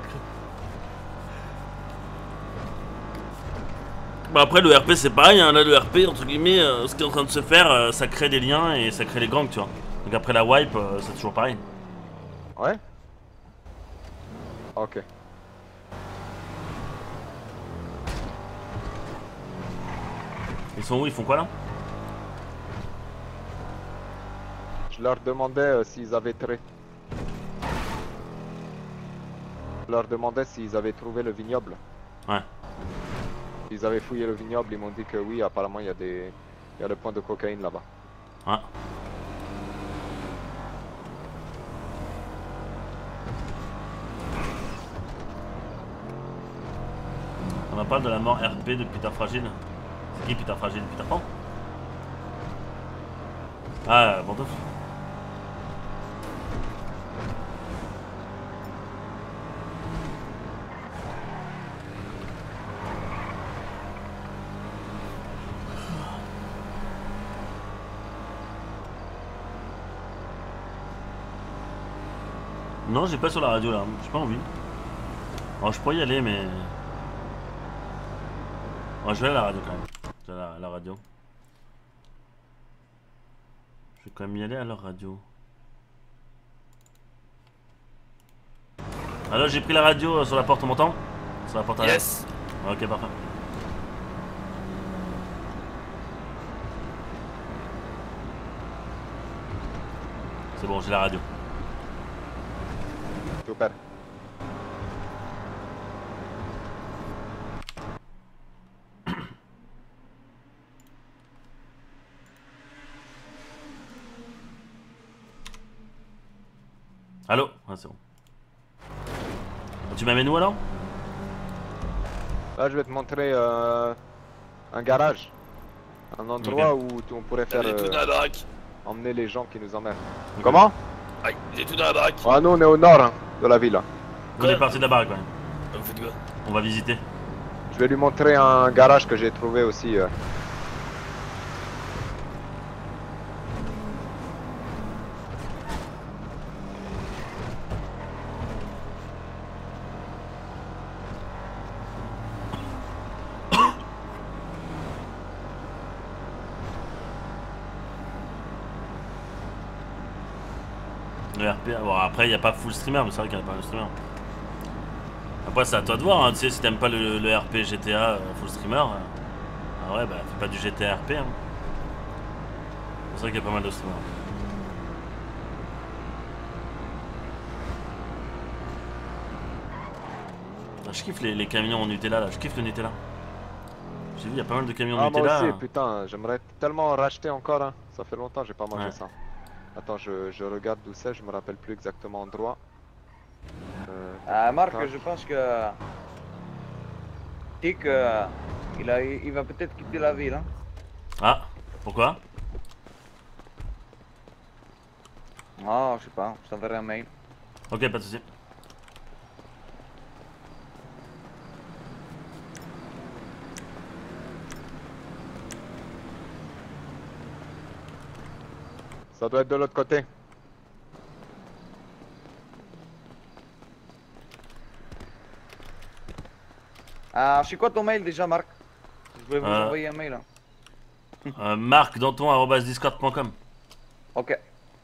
Bah après, le R P c'est pareil, hein, là le R P, entre guillemets, euh, ce qui est en train de se faire, euh, ça crée des liens et ça crée les gangs, tu vois. Donc après la wipe, euh, c'est toujours pareil. Ouais. Ok. Ils sont où? Ils font quoi là? Je leur demandais euh, s'ils avaient trait. Je leur demandais s'ils avaient trouvé le vignoble. Ouais. Ils avaient fouillé le vignoble, ils m'ont dit que oui, apparemment il y a des... Il y a le point de cocaïne là-bas. Ouais. On en parle de la mort R P de Peter Fragile. C'est qui Peter Fragile? Peter Pan? Ah, Pantouf. Non, j'ai pas sur la radio là, j'ai pas envie. Alors je pourrais y aller, mais. Ouais, je vais aller à la radio quand même. Je vais à la, la radio. Je vais quand même y aller à la radio. Alors j'ai pris la radio euh, sur la porte, on m'entend? Sur la porte arrière. Yes. Ok, parfait. C'est bon, j'ai la radio. Super. Allô? Ah, c'est bon. Tu m'amènes où alors? Là je vais te montrer euh, un garage. Un endroit où tu- on pourrait faire... J'ai tout euh, dans la baraque. emmener les gens qui nous emmerdent. Ok. Comment? Aïe, j'ai tout dans la baraque. Ah nous on est au nord hein, de la ville. hein. On est parti de la baraque quand même. Vous faites quoi? On va visiter. Je vais lui montrer un garage que j'ai trouvé aussi. euh. Le R P, bon après il n'y a pas full streamer, mais c'est vrai qu'il n'y a pas de streamer. Après c'est à toi de voir, hein. Tu sais, si t'aimes pas le, le R P G T A euh, full streamer, euh, ah ouais bah fais pas du G T A R P. Hein. C'est vrai qu'il y a pas mal de streamers. Ah, je kiffe les, les camions en Nutella là, je kiffe le Nutella. J'ai vu il y a pas mal de camions Ah, moi Nutella. aussi, putain, j'aimerais tellement en racheter encore. Hein. Ça fait longtemps que j'ai pas mangé Ouais. ça. Attends, je, je regarde d'où c'est, je me rappelle plus exactement endroit. Euh, Ah, Marc, tac. je pense que. Tic, euh, il, a, il va peut-être quitter la ville. Hein. Ah, pourquoi? Ah, je sais pas, je t'enverrai un mail. Ok, pas de soucis. Ça doit être de l'autre côté. Ah, c'est quoi ton mail déjà, Marc? Je vais vous Euh. envoyer un mail. Hein. Euh, marc danton arobase discord point com. Ok.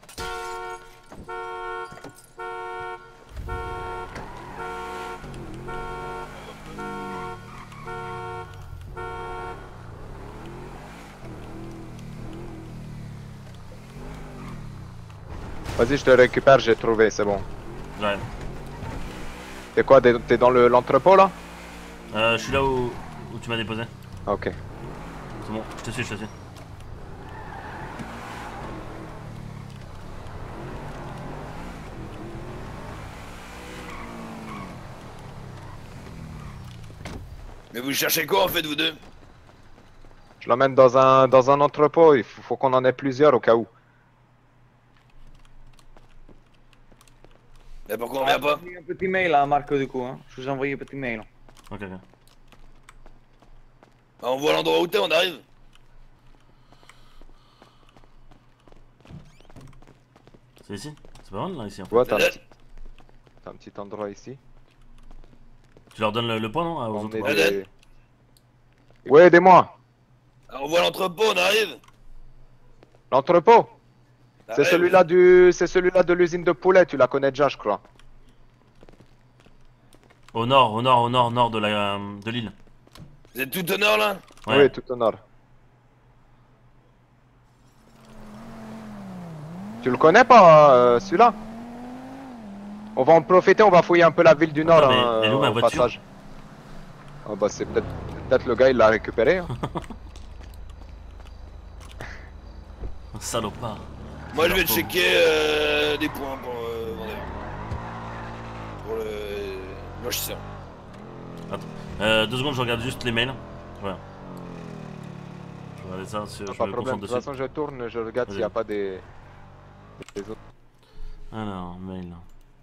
Vas-y, je te récupère, j'ai trouvé, c'est bon. Ouais. T'es quoi, t'es t'es dans le- l'entrepôt là? Euh, je suis là où, où tu m'as déposé. Ok. C'est bon, je te suis, je te suis. Mais vous cherchez quoi en fait, vous deux? Je l'emmène dans un, dans un entrepôt, il faut, faut qu'on en ait plusieurs au cas où. Mais pourquoi on vient pas? Je vous ai envoyé un petit mail à Marc du coup. Hein. Je vous ai envoyé un petit mail. Ok, ok. Bah, on voit l'endroit où t'es, on arrive. C'est ici? C'est pas mal là, ici en Tu fait. vois, t'as un, Peut-être. petit- t'as un petit endroit ici. Tu leur donnes le, le point, non, aux Emmener autres? des... Ouais, aidez-moi. Alors, on voit l'entrepôt, on arrive. L'entrepôt? Bah C'est ouais, celui-là du, c'est celui-là de l'usine de poulet, tu la connais déjà, je crois. Au nord, au nord, au nord, nord de la euh, de l'île. Vous êtes tout au nord là? Ouais. Oui, tout au nord. Tu le connais pas, euh, celui-là? On va en profiter, on va fouiller un peu la ville du Nord, Attends, mais hein, elle est où, ma au voiture? passage. Oh bah c'est peut-être peut-être le gars, il l'a récupéré. Hein. Un salopard. Moi je vais Leur checker euh, des points pour euh, Vendée. Pour le blanchisseur. pauvre. Euh, deux secondes, je regarde juste les mails. Voilà. Je vais regarder ça, je, Ah, je pas me de problème, concentre de toute dessus. façon je tourne, je regarde s'il n'y a Vas-y. pas des... des autres. Alors, mail.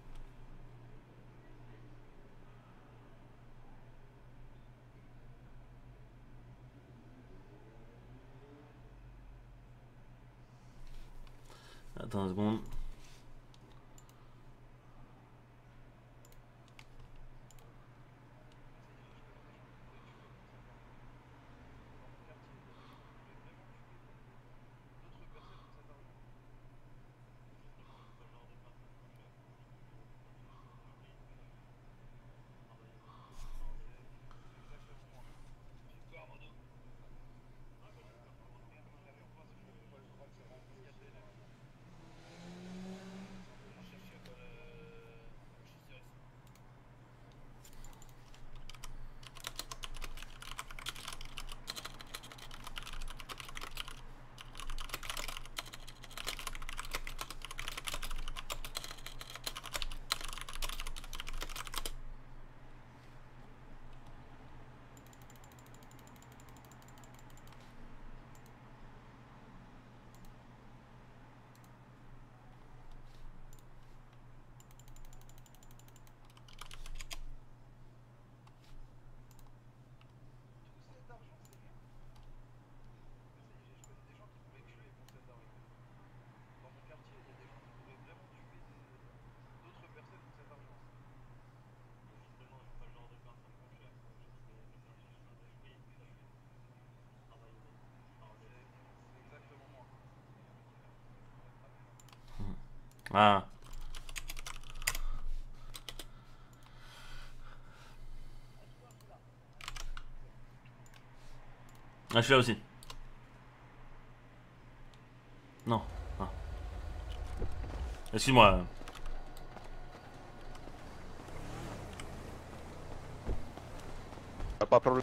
Attends une seconde. Ah. Ah, je suis là aussi. Non. Ah. Excuse-moi. Pas de problème.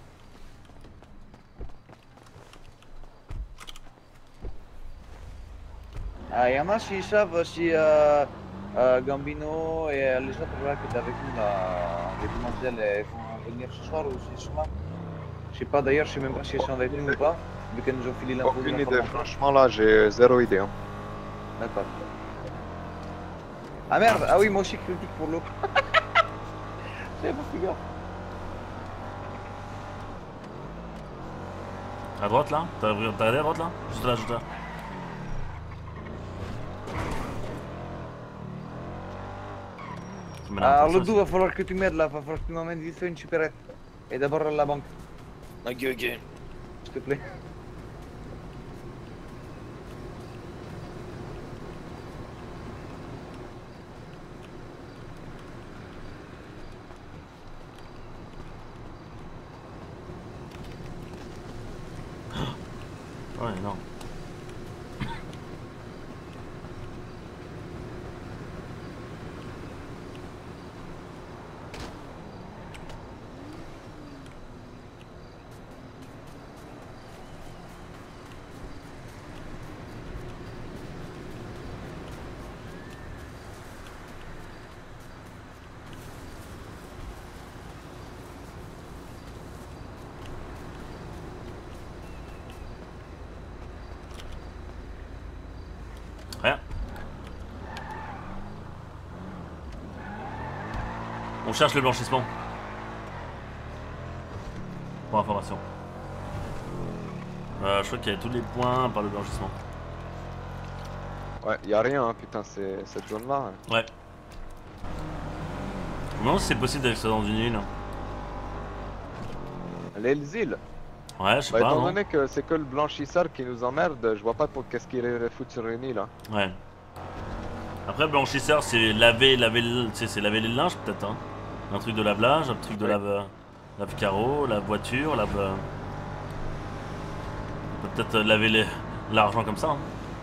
Ah, il y en a s'ils savent si euh, euh, Gambino et euh, les autres là qui étaient avec nous, là, les demoiselles, elles vont venir ce soir ou ce soir. Je sais pas d'ailleurs, je sais même pas si elles sont avec nous ou pas, vu qu'elles nous ont filé l'info de Aucune la idée, formation. franchement là j'ai zéro idée. Hein. D'accord. Ah merde, ah oui, moi aussi critique pour l'eau. C'est pas figure. À droite là? T'as regardé à droite là? Juste là, juste là. Ça me met Alors l'impression le dos, va falloir que tu m'aides là, va falloir que tu m'emmènes vite fait une supérette. Et d'abord à la banque, Ok, ok. s'il te plaît. Ouais, non. Rien. On cherche le blanchissement. Pour information. Euh, je crois qu'il y a tous les points par le blanchissement. Ouais, y a rien, hein, putain, c'est cette zone là. Ouais. Non, si c'est possible d'être dans une île. Les îles. Ouais, je sais Bah, pas. étant Non. donné que c'est que le blanchisseur qui nous emmerde, je vois pas pour qu'est-ce qu'il irait foutre sur une île. Hein. Ouais. Après, blanchisseur, c'est laver, laver, le- tu sais, c'est laver les linges peut-être. Hein. Un truc de lave-linge, un truc de Ouais. lave, lave carreau, lave voiture, lave. euh, on peut peut-être euh, laver les- l'argent comme ça. Hein.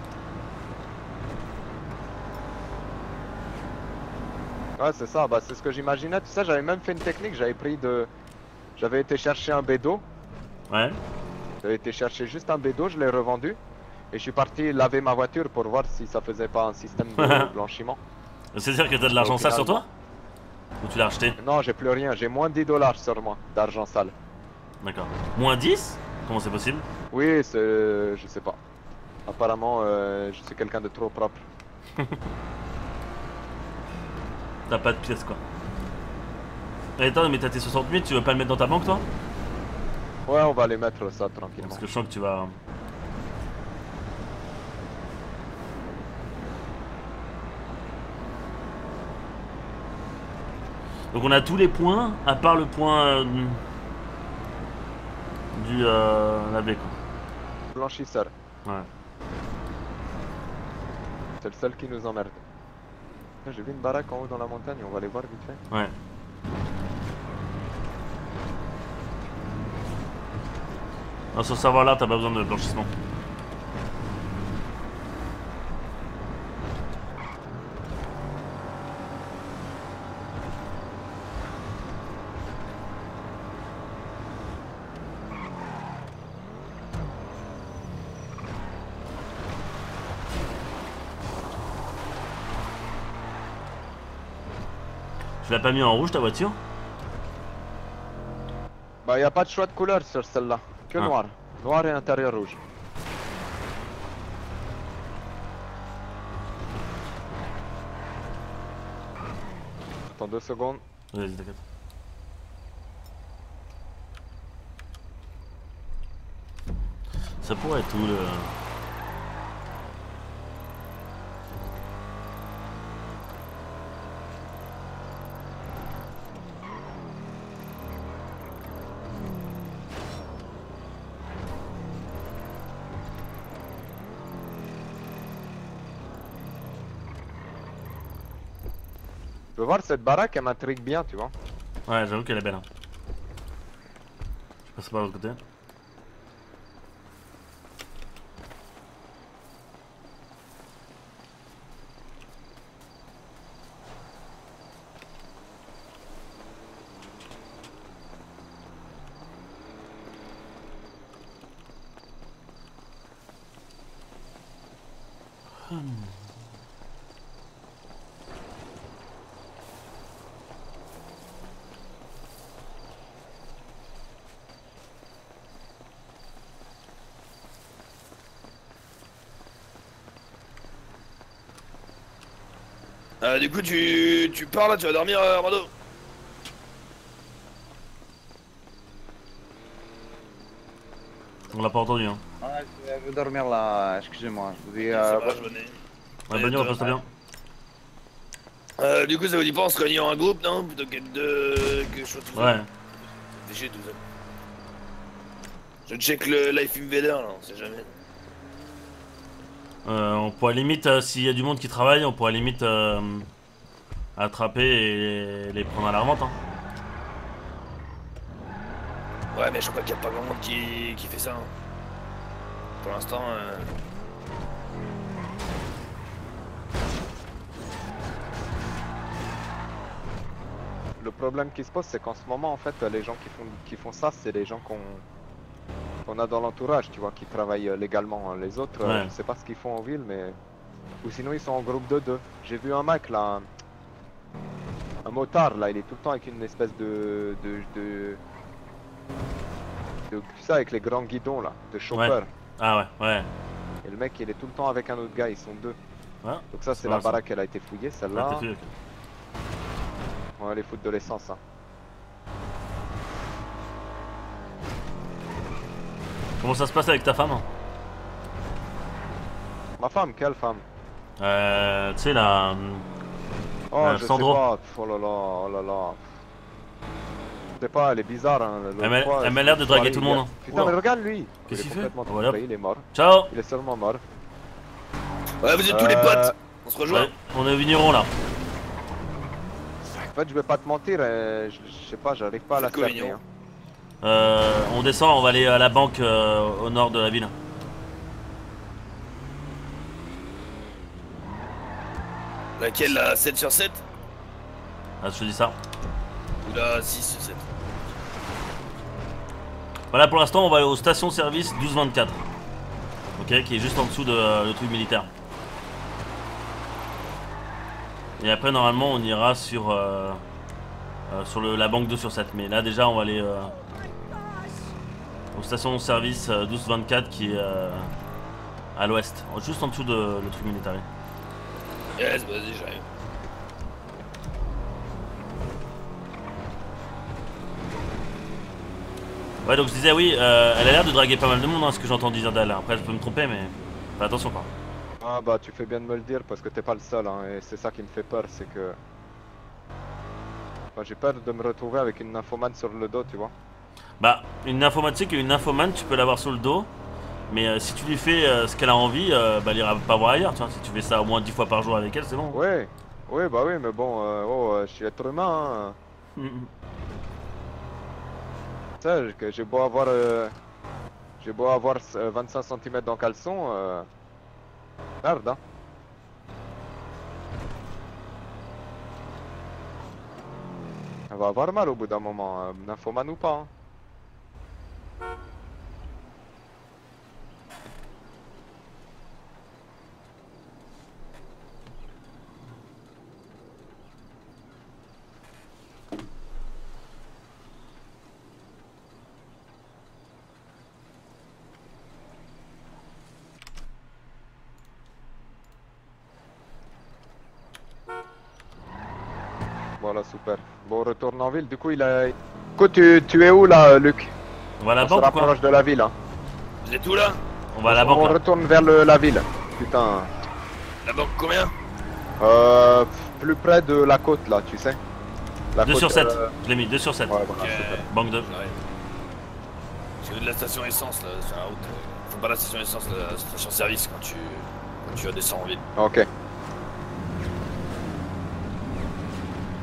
Ouais, c'est ça, bah c'est ce que j'imaginais. Tu sais, j'avais même fait une technique, j'avais pris de. J'avais été chercher un bédo, Ouais. j'avais été chercher juste un bédo, je l'ai revendu. Et je suis parti laver ma voiture pour voir si ça faisait pas un système de blanchiment. C'est-à-dire que t'as de l'argent Au sale sur final, toi? Ou tu l'as acheté? Non, j'ai plus rien, j'ai moins de dix dollars sur moi d'argent sale. D'accord. Moins dix? Comment c'est possible? Oui, c'est. Je sais pas. Apparemment, euh, je suis quelqu'un de trop propre. T'as pas de pièces quoi. Et attends, mais t'as tes soixante mille, tu veux pas le mettre dans ta banque toi? Ouais, on va les mettre ça tranquillement. Parce que je sens que tu vas. Donc on a tous les points, à part le point euh, du euh, lavé quoi. Blanchisseur, Ouais. c'est le seul qui nous emmerde. J'ai vu une baraque en haut dans la montagne, on va aller voir vite fait. Ouais. Dans ce savoir là, t'as pas besoin de blanchissement. Tu l'as pas mis en rouge ta voiture? Bah, y a pas de choix de couleur sur celle-là, que Ah. noir. Noir et intérieur rouge. Attends deux secondes. Vas-y, t'inquiète. Ça pourrait être où le. peux voir cette baraque, elle m'intrigue bien, tu vois. Ouais, j'avoue qu'elle est belle. Hein. Je passe par l'autre côté. Hmm. Euh, du coup, tu, tu pars là, tu vas dormir, euh, Armando. On l'a pas entendu. Hein. Ah, je vais dormir là, excusez-moi. Je vous dis. Ça Euh, va, je venais. Ouais, bonne nuit, repose-toi bien. Euh, du coup, ça vous dit pas on se réunit en groupe, non? Plutôt qu'être deux. Que je sois tout seul. Ouais. Déchet tout seul. Je check le Life Invader là, on sait jamais. Euh, on pourrait limite, euh, s'il y a du monde qui travaille, on pourrait limite euh, attraper et les prendre à la revente. Hein. Ouais, mais je crois qu'il n'y a pas grand monde qui, qui fait ça. Hein. Pour l'instant. Euh... Le problème qui se pose, c'est qu'en ce moment, en fait, les gens qui font, qui font ça, c'est les gens qu'on qu'on a dans l'entourage, tu vois, qui travaillent légalement. Les autres, Ouais. euh, je sais pas ce qu'ils font en ville, mais... Ou sinon, ils sont en groupe de deux. J'ai vu un mec, là, un... un motard, là, il est tout le temps avec une espèce de... de... de... de... tu sais, avec les grands guidons, là, de chauffeur. Ah ouais, ouais. Et le mec, il est tout le temps avec un autre gars, ils sont deux. Ouais. Donc ça, c'est C'est la vrai, ça. baraque, elle a été fouillée, Ouais, celle-là. t'es fait, ok. On va aller foutre de l'essence, hein. Comment ça se passe avec ta femme? Ma femme, quelle femme? Euh, tu sais, la... Oh, Euh, je Sandro. sais pas. Oh là là, oh là là. Je sais pas, elle est bizarre. Hein. L'autre Elle m'a- fois, elle m'a cette l'air de draguer soirée, tout le il y a- monde, hein. Putain, Oula. mais regarde lui. Qu'est-ce Il est qu'il fait complètement Oh, voilà. taré, il est mort. Ciao. Il est sûrement mort. Ouais, vous êtes tous les Euh, potes. On se rejoint. Ouais, on est au vigneron là. En fait, je vais pas te mentir, euh, je, je sais pas, j'arrive pas à la Faites quoi, cerner. mignon Hein. Euh, on descend, on va aller à la banque euh, au nord de la ville. Laquelle, la sept sur sept? Ah, je te dis ça. Ou la six sur sept? Voilà, pour l'instant, on va aller aux stations-service douze vingt-quatre. Ok, qui est juste en dessous de euh, le truc militaire. Et après, normalement, on ira sur, euh, euh, sur le, la banque deux sur sept. Mais là, déjà, on va aller euh, aux stations-service euh, douze vingt-quatre qui est euh, à l'ouest, juste en dessous de le truc militaire. Yes, vas-y, j'arrive. Ouais, donc je disais, oui, euh, elle a l'air de draguer pas mal de monde, hein, ce que j'ai entendu dire d'elle. Après, je peux me tromper, mais fais attention, quoi. Ah bah, tu fais bien de me le dire parce que t'es pas le seul. Hein, et c'est ça qui me fait peur, c'est que. Enfin, j'ai peur de me retrouver avec une nymphomane sur le dos, tu vois. Bah, une informatique et une infomane, tu peux l'avoir sur le dos. Mais euh, si tu lui fais euh, ce qu'elle a envie, euh, bah, elle ira pas voir ailleurs, tu vois. Si tu fais ça au moins dix fois par jour avec elle, c'est bon. Ouais, ouais, bah oui, mais bon, euh, oh, euh, je suis être humain. Hein. Mhm. Tu sais, que j'ai beau avoir. Euh, j'ai beau avoir euh, vingt-cinq centimètres dans le caleçon. Euh, merde, hein. Elle va avoir mal au bout d'un moment, euh, nymphomane ou pas. Hein. Voilà, super. Bon, on retourne en ville. Du coup, il a. Du coup, tu, tu es où là, Luc? On va à la On banque se ou quoi? rapproche de la ville. Hein. Vous êtes où là? On va à la on banque là. retourne vers le- la ville. Putain. La banque combien? Euh, plus près de la côte là, tu sais. La deux côte, sur sept. euh, Je l'ai mis, deux sur sept. Ouais, voilà, Ok. super. Banque deux. J'arrive. J'ai de la station essence là sur la route. euh, Faut pas la station essence, la station service quand tu, quand tu descends en ville. Ok.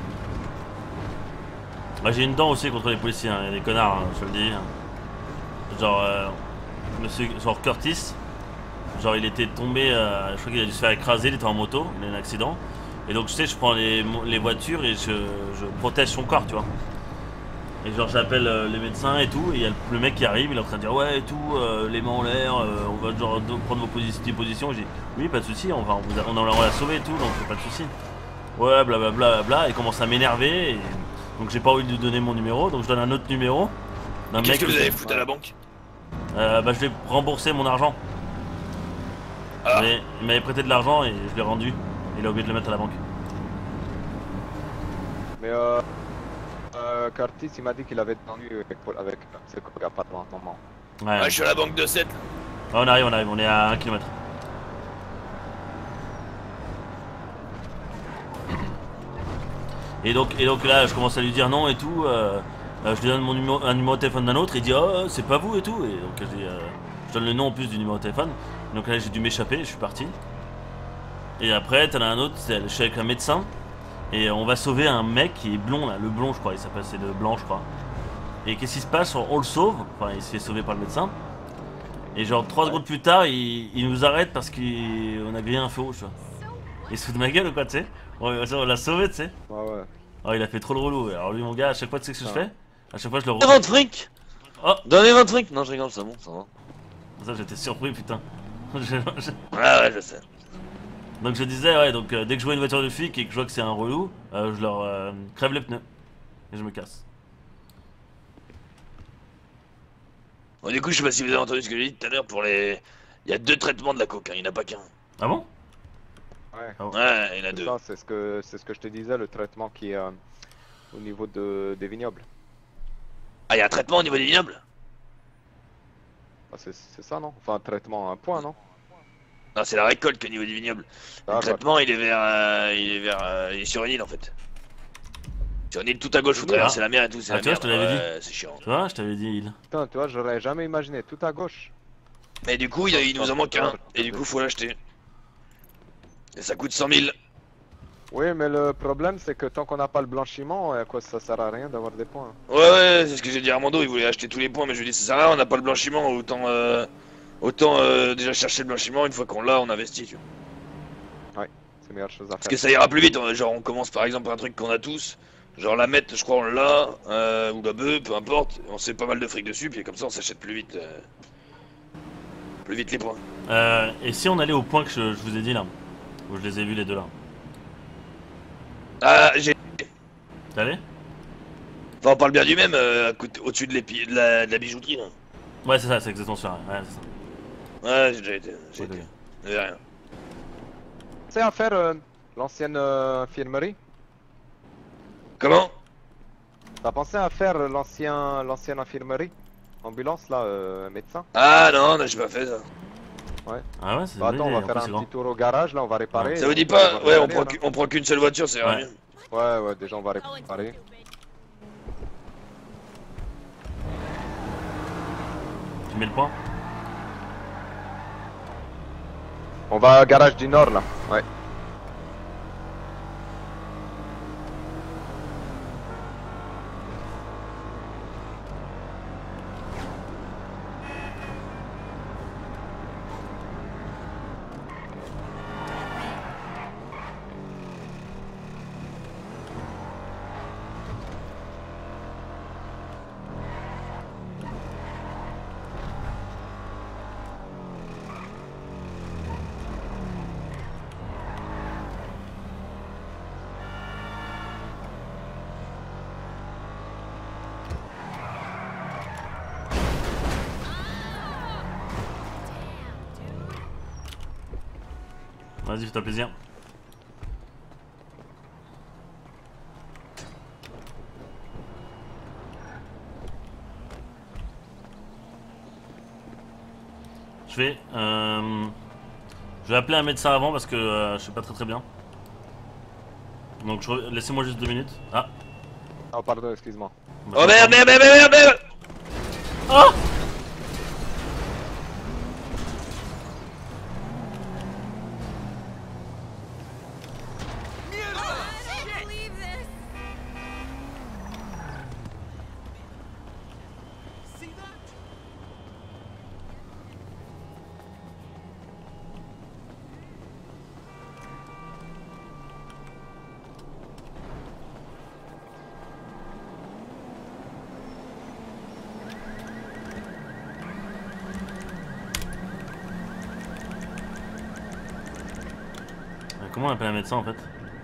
Bah, j'ai une dent aussi contre les policiers, hein. Il y a des connards, hein, je te le dis. Genre, euh, monsieur, genre Curtis, genre il était tombé, euh, je crois qu'il a dû se faire écraser, il était en moto, il a eu un accident. Et donc, tu sais, je prends les, les voitures et je, je protège son corps, tu vois. Et genre, j'appelle euh, les médecins et tout, et il y a le, le mec qui arrive, il est en train de dire ouais et tout, euh, les mains en l'air, euh, on va genre prendre vos posi positions. J'ai dit oui, pas de soucis, on va, on, on, on l'a sauvé et tout, donc pas de soucis. Ouais, blablabla, bla, bla, bla, il commence à m'énerver, et... donc j'ai pas envie de lui donner mon numéro, donc je donne un autre numéro. Qu'est-ce que vous allez foutre à la banque? euh, Bah, je vais rembourser mon argent. Ah. Mais, il m'avait prêté de l'argent et je l'ai rendu. Il a oublié de le mettre à la banque. Mais euh, euh Curtis, il m'a dit qu'il avait tendu avec, avec ses collègues à un moment. Ouais, Ah, je suis à la banque de sept. Ouais, on arrive, on arrive, on est à un kilomètre. Et donc, et donc là, je commence à lui dire non et tout. Euh, euh, je lui donne mon numéro, un numéro de téléphone d'un autre. Il dit oh, c'est pas vous et tout. Et donc, je, dis, euh, je donne le nom en plus du numéro de téléphone. Donc là, j'ai dû m'échapper, je suis parti. Et après, t'en as un autre, je suis avec un médecin. Et on va sauver un mec qui est blond là, le blond, je crois. Il s'appelle, c'est le blanc, je crois. Et qu'est-ce qui se passe? On le sauve. Enfin, il se fait sauver par le médecin. Et genre, trois secondes plus tard, il, il nous arrête parce qu'on a grillé un feu rouge, tu vois. Il se fout de ma gueule ou quoi, tu sais? On, on l'a sauvé, tu sais. Ouais, ouais. Oh, il a fait trop le relou. Alors, lui, mon gars, à chaque fois, tu sais ce que je fais? À chaque fois, je le Donnez vingt fric. Oh. Donnez vingt fric. Non, je rigole, c'est bon, ça va. Ça, j'étais surpris, putain. Je- je- Ah ouais, je sais. Donc, je disais, ouais, donc euh, dès que je vois une voiture de flic et que je vois que c'est un relou, euh, je leur euh, crève les pneus. Et je me casse. Bon, du coup, je sais pas si vous avez entendu ce que j'ai dit tout à l'heure pour les. Il y a deux traitements de la coke, hein. Il n'y en a pas qu'un. Ah bon? Ouais. Ah bon. Ouais, il y en a C'est deux. ça, c'est ce que c'est ce que je te disais, le traitement qui est euh, au niveau de, des vignobles. Ah, il y a un traitement au niveau des vignobles? Ah, c'est c'est ça, non? Enfin, un traitement, un point, non? Non, c'est la récolte au niveau des vignobles. Ah, Le traitement, il est vers. euh, il est vers. euh, il est sur une île en fait. Sur une île tout à gauche, vous Ah. traversez la mer et tout, c'est Ah, la tu vois, mer. je te l'avais Ouais, c'est chiant. Tu vois, je t'avais dit il. Putain, tu vois, j'aurais jamais imaginé, tout à gauche. Mais du coup, il, y a- il nous en manque un. Et du coup, faut l'acheter. Et ça coûte cent mille. Oui, mais le problème, c'est que tant qu'on n'a pas le blanchiment, à quoi ça sert à rien d'avoir des points? Ouais, ouais, c'est ce que j'ai dit à Armando, il voulait acheter tous les points, mais je lui ai dit, ça sert à rien, on n'a pas le blanchiment, autant, euh, autant euh, déjà chercher le blanchiment, une fois qu'on l'a, on investit, tu vois. C'est la meilleure chose à Parce que faire. ça ira plus vite, hein, genre on commence par exemple par un truc qu'on a tous, genre la mette, je crois on l'a, euh, ou la bœuf, peu importe, on sait pas mal de fric dessus, puis comme ça on s'achète plus vite, euh, plus vite les points. Euh, et si on allait au point que je, je vous ai dit là? Où je les ai vus les deux là? Ah, j'ai... T'es allé? Enfin, on parle bien du même, euh, à côté- au-dessus de, l'épi- de, la, de la bijouterie, là. Ouais, c'est ça, c'est exactement ça. Ouais, c'est ça. Ouais, j'ai déjà été, j'ai Ok, été. ok. Mais rien. Tu sais à faire euh, l'ancienne euh, infirmerie? Comment? T'as pensé à faire l'ancien l'ancienne infirmerie? Ambulance là, euh, médecin? Ah non, non, j'ai pas fait ça. Ah ouais, c'est Bah attends, on va en faire plus, un c'est grand. petit tour au garage, là on va réparer. Ça vous dit on pas? va Ouais, on regarder, prend, là. qu'u- on prend qu'une seule voiture, c'est Ouais. mieux. Ouais, ouais, déjà on va réparer. Tu mets le point? On va au garage du nord là, ouais. Vas-y, fais-toi plaisir. Je vais... Euh... Je vais appeler un médecin avant parce que euh, je sais pas très très bien. Donc je re- laissez-moi juste deux minutes. Ah. Oh pardon, excuse-moi. Bah, Oh je merde, vais merde, merde, merde, merde! prendre- Comment on appelle un médecin en fait?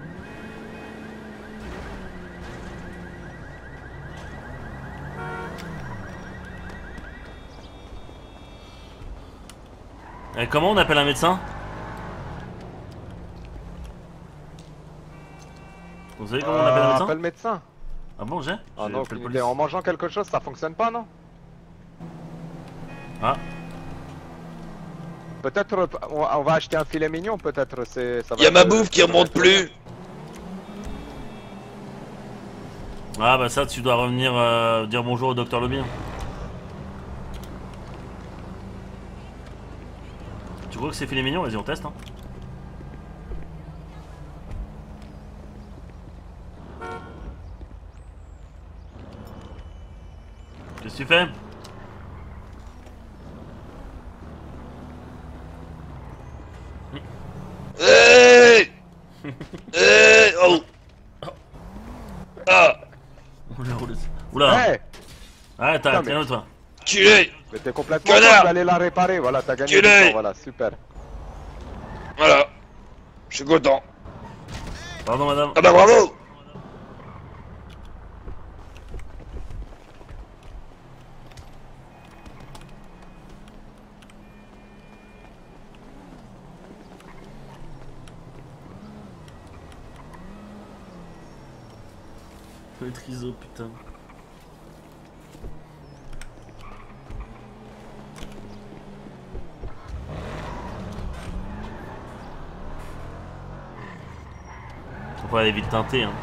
Et comment on appelle un médecin? Vous savez comment on appelle un Euh, médecin? appelle médecin. Ah bon, j'ai? Ah J'ai non, appelé aucune police. idée. En mangeant quelque chose, ça fonctionne pas, non? Ah, Peut-être euh, on, on va acheter un filet mignon, peut-être. C'est. ça va Y'a ma être, euh, bouffe qui ça va remonte être- plus. ah bah ça tu dois revenir euh, dire bonjour au docteur Lobby. Tu crois que c'est filet mignon? Vas-y on teste hein. Qu'est-ce que tu fais? Hey Hey Oh Ah Oula, oula. Oula. Hey! Arrête, arrête, mais- calme-toi. Culé Mais t'es complètement Connard! con, je vais aller la réparer. Voilà, t'as gagné du Culé! temps. Voilà, super. Voilà. Je suis content. Pardon madame. Ah bah bravo. Le triso, putain. Faut pas aller vite teinter hein.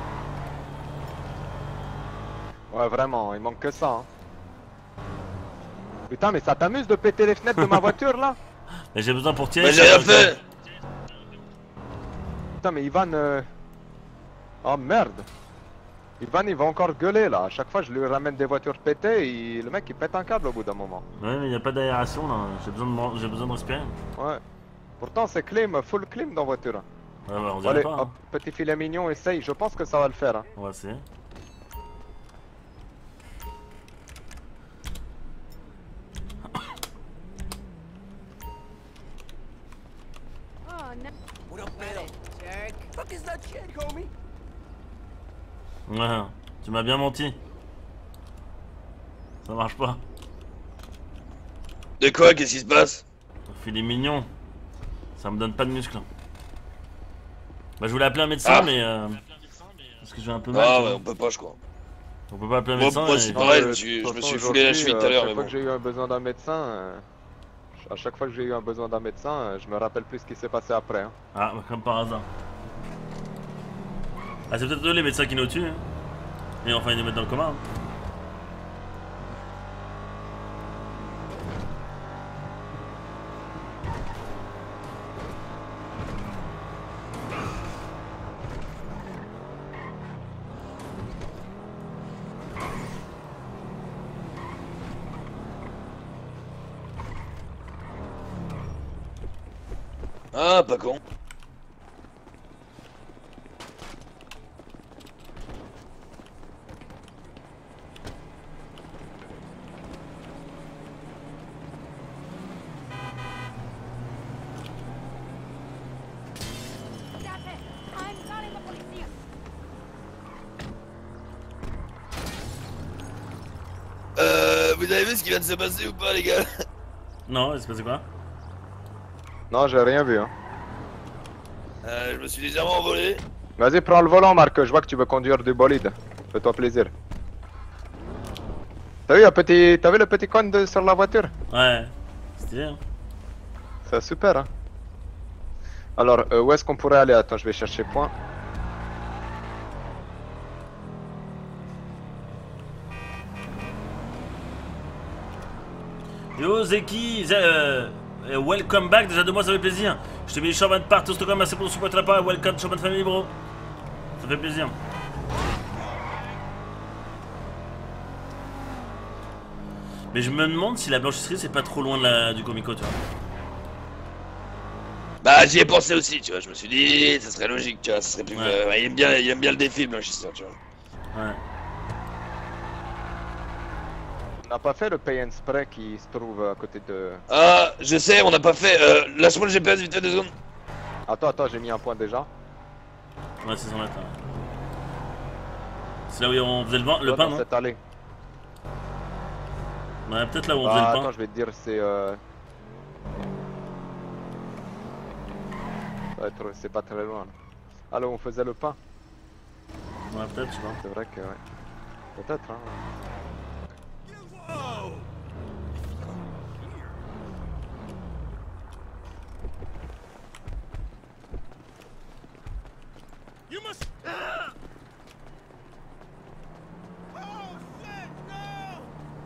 Ouais, vraiment, il manque que ça. Hein. Putain, mais ça t'amuse de péter les fenêtres de ma voiture là? Mais j'ai besoin pour tirer. Mais j'ai rien fait. Putain, mais Ivan. euh, Oh merde! Ivan il va encore gueuler là. À chaque fois, je lui ramène des voitures pétées et le mec il pète un câble au bout d'un moment. Ouais mais y a pas d'aération là. J'ai besoin de man- j'ai besoin de respirer. Ouais. Pourtant, c'est clim, full clim dans la voiture. Ouais bah on dirait Allez, pas. hop, Hein. petit filet mignon, essaye. Je pense que ça va le faire. Hein. On va essayer. Oh, no. What up, jerk? Fuck is that shit, homie? Ouais, tu m'as bien menti. Ça marche pas. De quoi? Qu'est-ce qui se passe? Filet mignon. Ça me donne pas de muscles. Bah je voulais appeler un médecin Ah. mais euh, parce que j'ai un peu mal. Ah tu ouais, vois. on peut pas, je crois. On peut pas appeler un Moi- médecin. moi, et- c'est pareil, je me euh, suis- de toute je me façon, suis foulé la aujourd'hui, cheville tout à euh, l'heure, chaque mais fois bon. que j'ai eu un besoin d'un médecin, euh, à chaque fois que j'ai eu un besoin d'un médecin, euh, je me rappelle plus ce qui s'est passé après. Hein. Ah, bah, comme par hasard. Ah, c'est peut-être eux les médecins qui nous tuent. Hein. Et enfin, ils nous mettent dans le coma. Hein. Ah, pas con. Stop it! I'm calling the police. Euh, vous avez vu ce qui vient de se passer ou pas, les gars? Non, il s'est passé quoi? Non, j'ai rien vu. Hein. Euh, je me suis légèrement envolé. Vas-y, prends le volant, Marc. Je vois que tu veux conduire du bolide. Fais-toi plaisir. T'as vu, un petit... T'as vu le petit cône de... sur la voiture? Ouais, stylé. Hein. C'est super. Hein. Alors, euh, où est-ce qu'on pourrait aller? Attends, je vais chercher point. Yo, Zeki, Ze- euh, euh, welcome back. Déjà de moi, ça fait plaisir. Je te mets les chambres de part, tout Stockholm, merci pour le support de la part. Welcome, chambres de famille, bro. Ça fait plaisir. Mais je me demande si la blanchisserie c'est pas trop loin de la, du Comico, tu vois. Bah, j'y ai pensé aussi, tu vois. Je me suis dit, ça serait logique, tu vois. Ça serait plus. Ouais. euh, il, aime bien, il aime bien le défi, le blanchisseur, tu vois. Ouais. On n'a pas fait le pay and spray qui se trouve à côté de... Ah, je sais, on n'a pas fait. Euh, Lâche-moi le G P S vite fait deux secondes. Attends, attends, j'ai mis un point déjà. Ouais, six cents mètres. Ouais. C'est là où on faisait le, vin, le Toi, pain, dans non? cette allée. Ouais, peut-être là où on Bah, faisait le attends, pain. je vais te dire, c'est. Euh... ça va être- C'est pas très loin. Là. Ah, là où on faisait le pain. Ouais, peut-être, je sais pas. C'est vrai que. Ouais. Peut-être, hein. You must. Oh shit! No!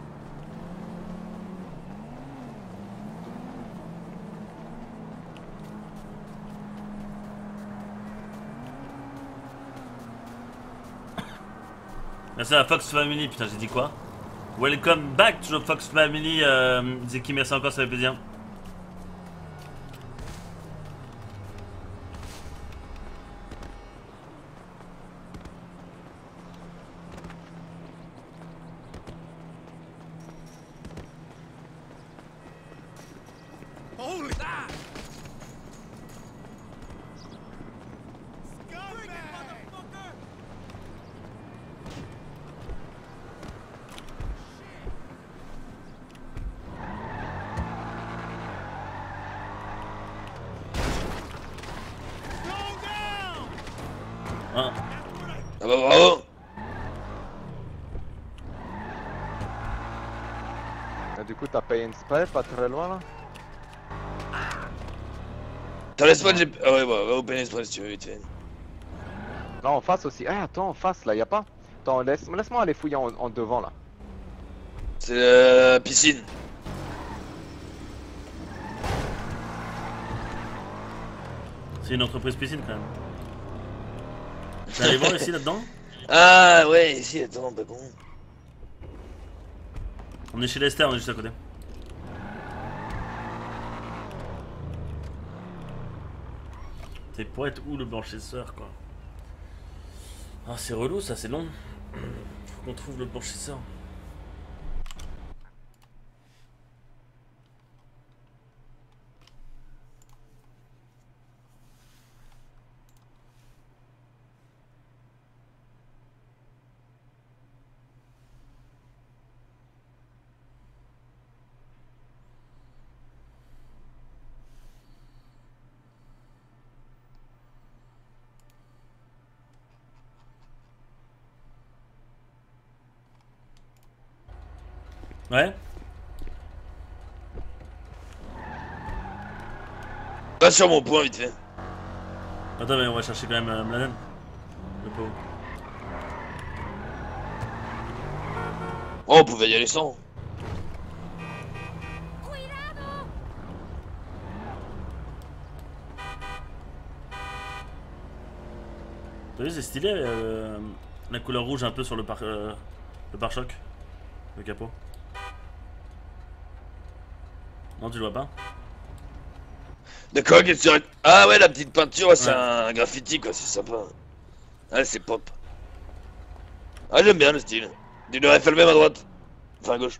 Merci à Fox Family, putain, j'ai dit quoi? Welcome back to the Fox Family, euh, Zeki, merci encore, ça fait plaisir. Holy ah! Scumbag, motherfucker! Slow down! Hein. Ah bah bravo. Et du coup, t'as payé une spray pas très loin là. T'en laisses pas de G P... Ah ouais, bah, va au Pen Express si tu veux, vite fait. Non, en face aussi. Ah, attends, en face là, y a pas. Attends, laisse- laisse-moi aller fouiller en, en devant là. C'est la piscine. C'est une entreprise piscine quand même. T'es allé voir ici là-dedans? Ah ouais, ici, attends, pas con. On est chez Lester, on est juste à côté. C'est pour être où le blanchisseur quoi? Ah c'est relou ça, c'est long. Faut qu'on trouve le blanchisseur. Ouais. Va sur mon point, vite fait. Attends mais on va chercher quand même euh, Mladen. Le pauvre. Oh, on pouvait y aller sans. T'as vu c'est stylé euh, la couleur rouge un peu sur le pare euh, le pare-choc. Le capot. Non tu le vois pas? D'accord, qu'est-ce que tu... Ah ouais, la petite peinture, ouais, c'est ouais. Un graffiti, quoi, c'est sympa. Ah, c'est pop. Ah, j'aime bien le style. Tu devrais faire le même à droite. Enfin, à gauche.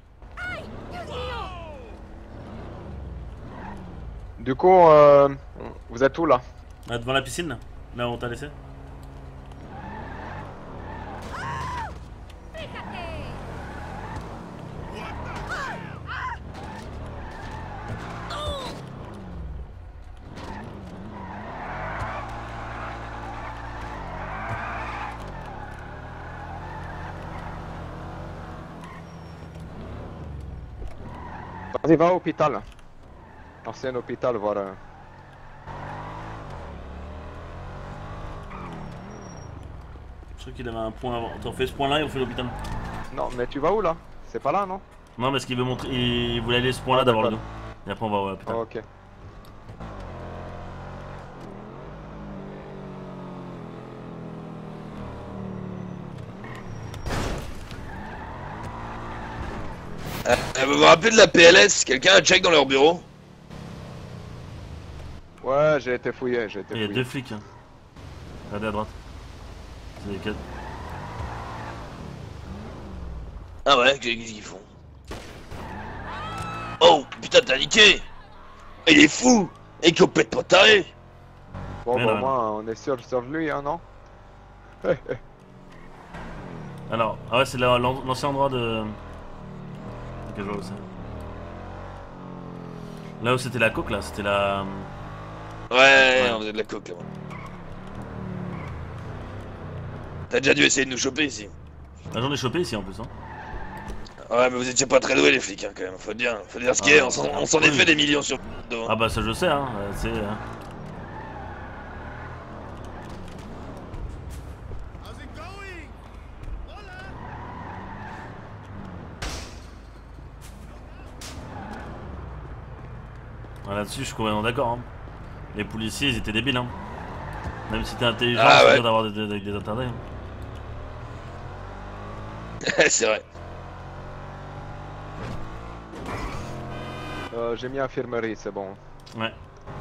Du coup, euh, vous êtes où là? Ah, devant la piscine, là où on t'a laissé. Vas-y, va à l'hôpital. Ancien hôpital, voir. Euh... Je crois qu'il avait un point avant. Attends, on fait ce point là et on fait l'hôpital. Non, mais tu vas où là? C'est pas là, non? Non, parce qu'il veut montrer. Il voulait aller ce point là d'abord le dos. Et après on va à l'hôpital. Oh, ok. Euh, vous me rappelez de la P L S? Quelqu'un a check dans leur bureau? Ouais, j'ai été fouillé, j'ai été Il y a fouillé. deux flics. Hein. Regardez à droite. C'est lesquels? Ah ouais, qu'est-ce qu'ils font? Oh putain, t'as niqué! Il est fou! Et qu'on pète pas taré! Bon, Mais bah, non, au moins, on est sûr sur lui, hein, non? Alors, ah ouais, c'est la- l'an- l'ancien endroit de. Ok, je vois où c'est. Là où c'était la coque, là, c'était la. Ouais, ouais, on faisait de la coke là-bas. T'as déjà dû essayer de nous choper ici. Ah, j'en ai chopé ici en plus, hein. Ouais, mais vous étiez pas très doués les flics, hein, quand même. Faut dire, faut dire ce qu'il Ah, est. On s'en on s'en est oui. fait des millions sur le dos. Ah bah ça je sais, hein. euh, C'est. euh, How's it going? Hola. ouais, Là-dessus, je suis complètement d'accord. Hein. Les policiers, ils étaient débiles, hein. Même si t'es intelligent, Ah, c'est ouais. dur d'avoir des, des, des interdits. hein. C'est vrai. Euh, J'ai mis infirmerie, c'est bon. Ouais.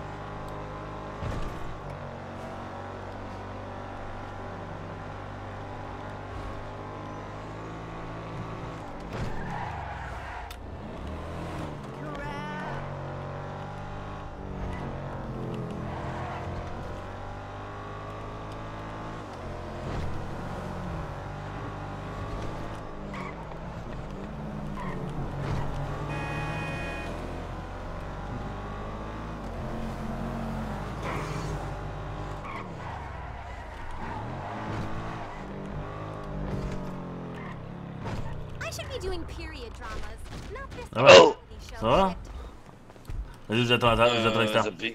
I should be doing period dramas, not this Ah ouais. Oh. reality show Ça va shit. Vas-y, j'attends j'attends Euh, à l'extérieur. ça pique.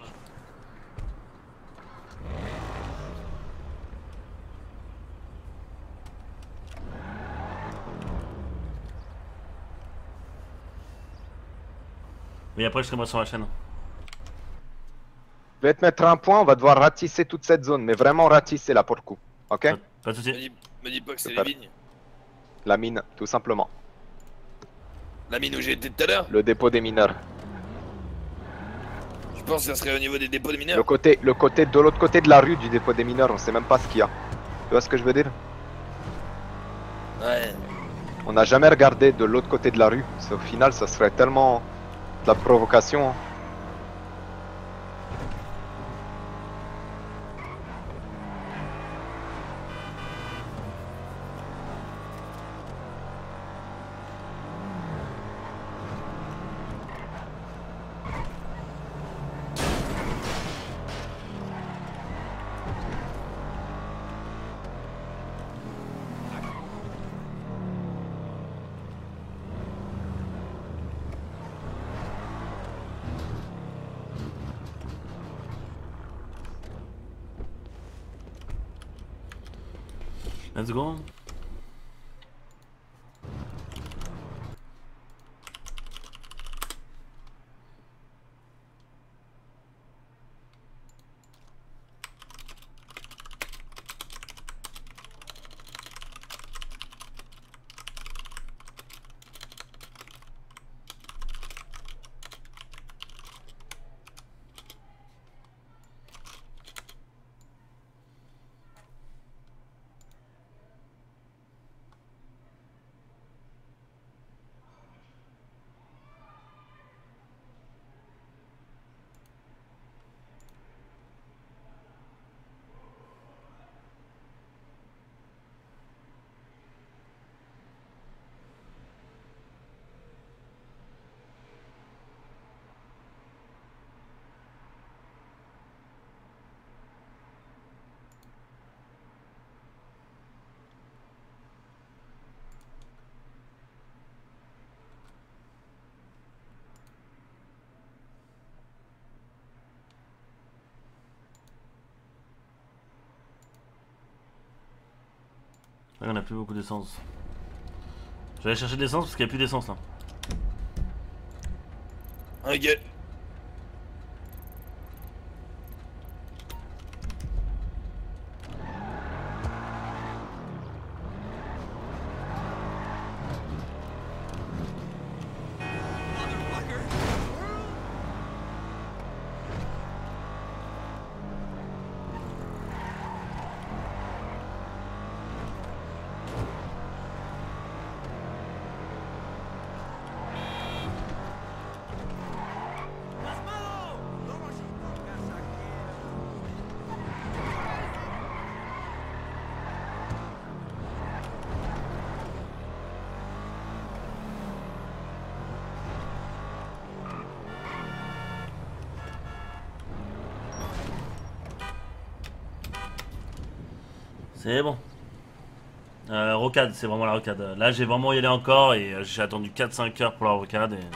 Mais après, je serai moi sur la chaîne. Je vais te mettre un point, on va devoir ratisser toute cette zone, mais vraiment ratisser là pour le coup. Ok? Pas, pas de Me soucis. dis, me dis pas que c'est C'est les pas- vignes. La mine, tout simplement. La mine où j'ai été tout à l'heure. Le dépôt des mineurs. Je pense que ça serait au niveau des dépôts de Le mineurs. côté, le côté de l'autre côté de la rue du dépôt des mineurs, on sait même pas ce qu'il y a. Tu vois ce que je veux dire? Ouais. On n'a jamais regardé de l'autre côté de la rue. Au final, ça serait tellement de la provocation. hein. Let's go. Là, on a plus beaucoup d'essence. Je vais aller chercher de l'essence parce qu'il n'y a plus d'essence là. Ok. C'est bon. Euh, rocade, c'est vraiment la rocade. Là, j'ai vraiment y aller encore et euh, j'ai attendu quatre cinq heures pour la rocade. Et...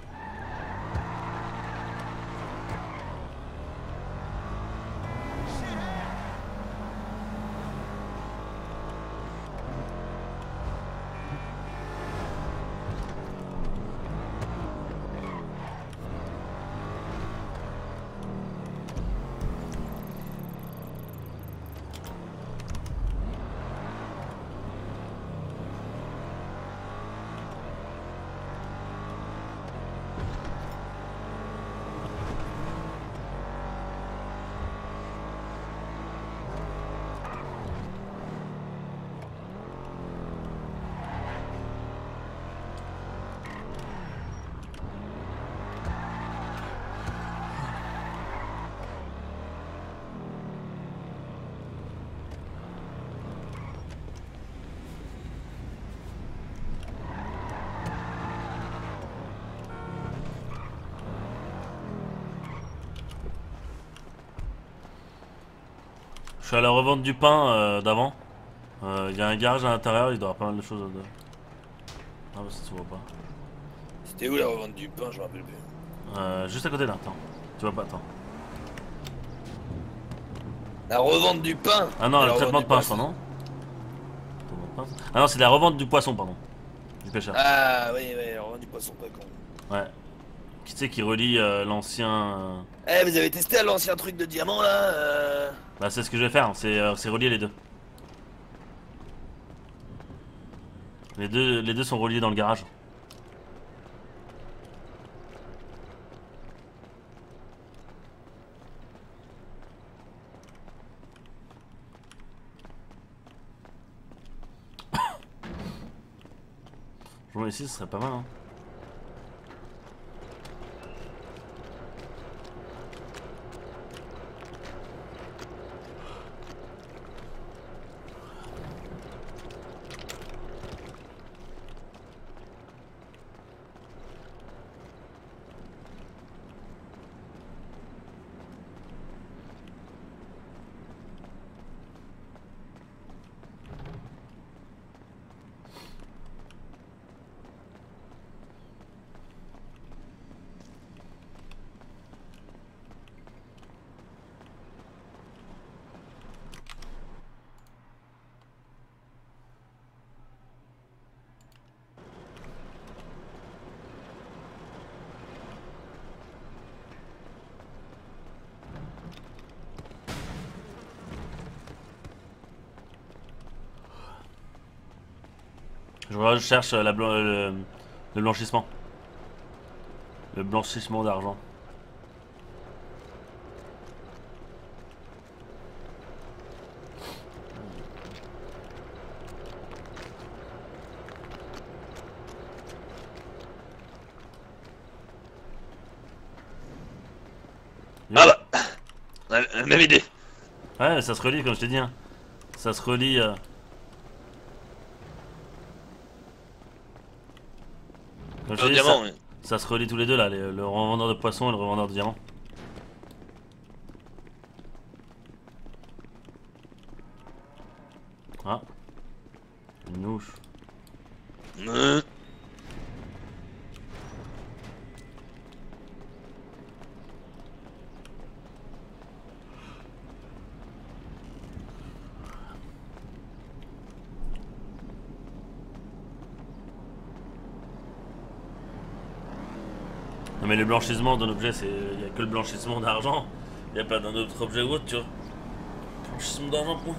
Je suis à la revente du pain euh, d'avant. Il euh, y a un garage à l'intérieur, il doit y avoir pas mal de choses dedans. Ah, bah ça se voit pas. C'était où la revente du pain? Je me rappelle plus. Euh, juste à côté là, attends. Tu vois pas, attends. La revente du pain? Ah non, Et le la traitement de revente du pince, non? Ah non, c'est la revente du poisson, pardon. Du pêcheur. Ah oui, oui, la revente du poisson, pas con. Ouais. Qui tu sais qui relie euh, l'ancien. Euh... Eh, vous avez testé l'ancien truc de diamant là euh... Bah, c'est ce que je vais faire, c'est euh, relier les deux. Les deux. Les deux sont reliés dans le garage. Je vois ici, ce serait pas mal, hein. Je cherche la blan le, le blanchissement. Le blanchissement d'argent. Ah bah, la même idée. Ouais, mais ça se relie comme je t'ai dit. Hein. Ça se relie. Euh... Comme je Le t'ai dit, diamant, ça, oui. ça se relie tous les deux là, les, le revendeur de poissons et le revendeur de diamants. Ah, une louche. Mmh. Non mais le blanchissement d'un objet, c'est il y a que le blanchissement d'argent. Il n'y a pas d'un autre objet ou autre, tu vois. Blanchissement d'argent, point.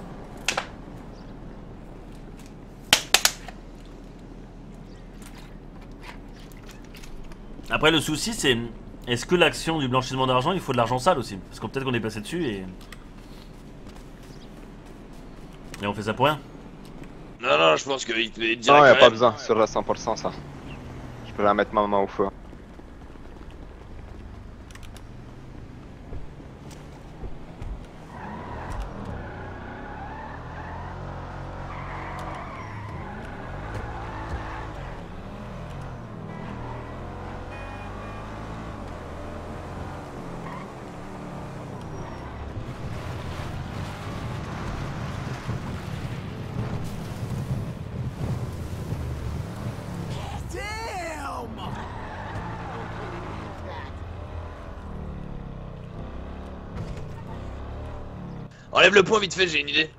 Après le souci c'est, est-ce que l'action du blanchissement d'argent, il faut de l'argent sale aussi? Parce que peut-être qu'on est passé dessus et... Et on fait ça pour rien. Non, non, je pense qu'il te met direct. Non, y a quand pas même. besoin, sur la cent pour cent ça. Je peux la mettre ma main au feu. Enlève le point vite fait, j'ai une idée.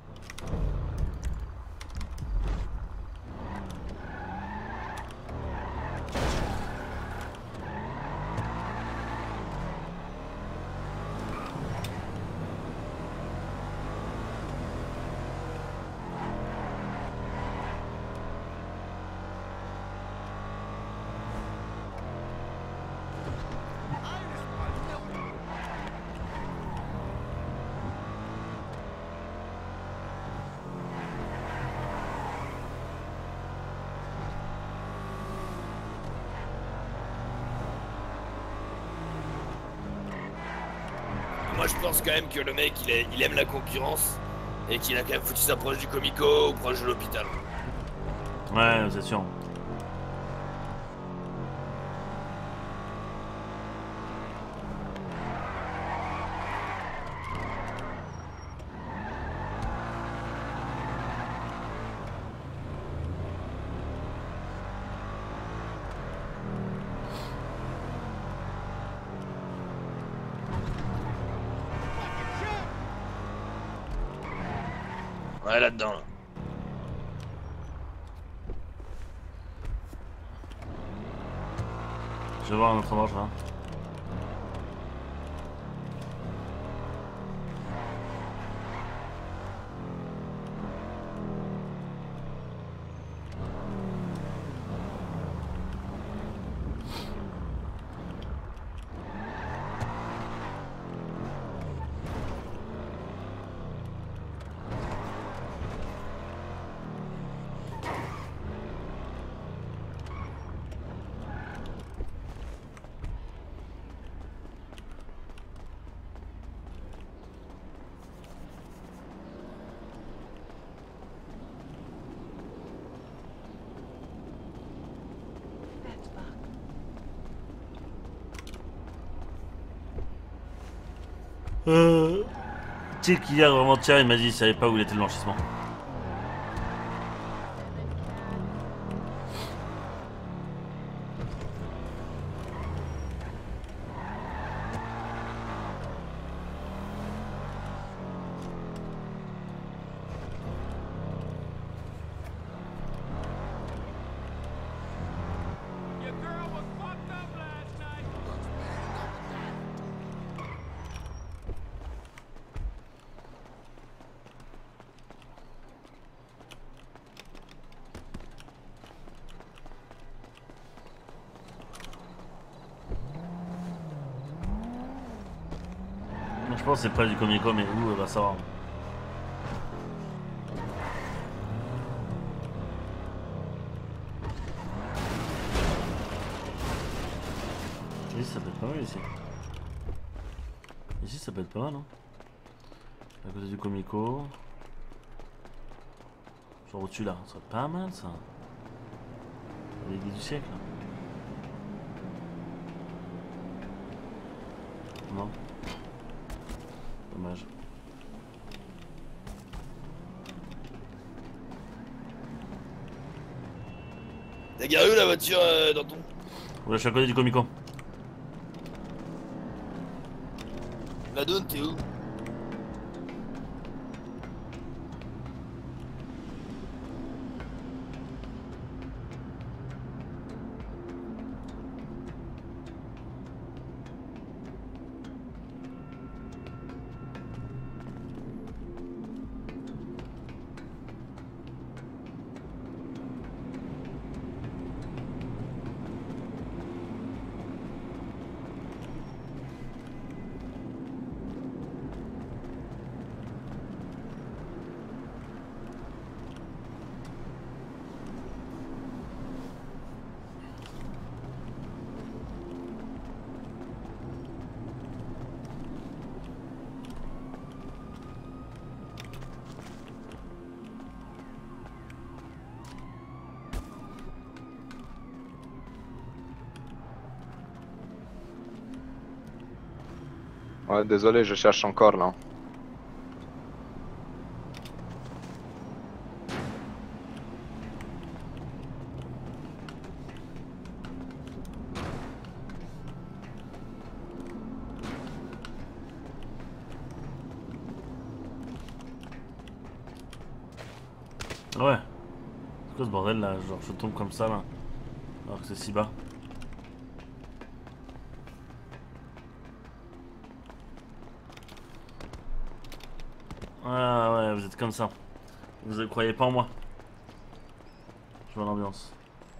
Moi je pense quand même que le mec il, est, il aime la concurrence et qu'il a quand même foutu ça proche du Comico ou proche de l'hôpital. Ouais, c'est sûr. Ouais, là-dedans, là. Je vais voir un autre endroit, je vois. Euh... Tu sais qu'hier, vraiment, tiens, il m'a dit qu'il savait pas où il était le blanchissement. Your girl was fucked up last night. Je pense que c'est près du Comico, mais où, on va savoir. Ici, ça peut être pas mal, ici. Ici, ça peut être pas mal, hein. À côté du Comico. Genre au-dessus, là. Ça serait pas mal, ça. L'église du siècle. Non. Dommage. T'as garé où la voiture euh, dans ton... Ouais, je suis à côté du Comico. La donne, t'es où? Ouais, désolé, je cherche encore là. quoi ce bordel là? Genre je tombe comme ça là. Alors que c'est si bas. Ah ouais, vous êtes comme ça. Vous ne croyez pas en moi. Je vois l'ambiance.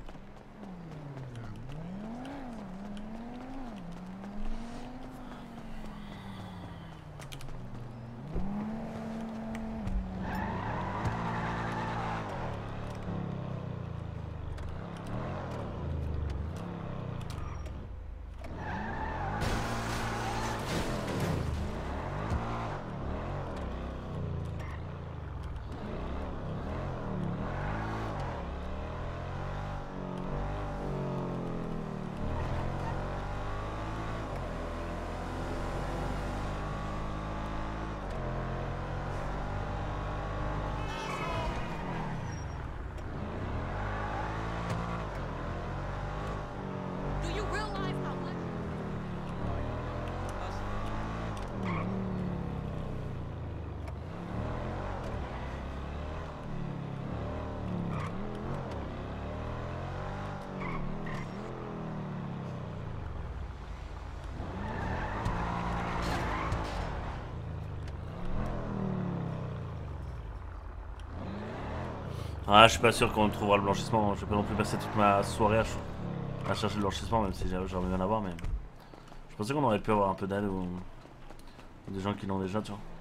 Do you realize how much? Ah, je suis pas sûr qu'on trouvera le blanchissement. Je vais pas non plus passer toute ma soirée à, ch à chercher le blanchissement, même si j'aimerais bien en avoir. Mais je pensais qu'on aurait pu avoir un peu d'aide ou... ou des gens qui l'ont déjà, tu vois.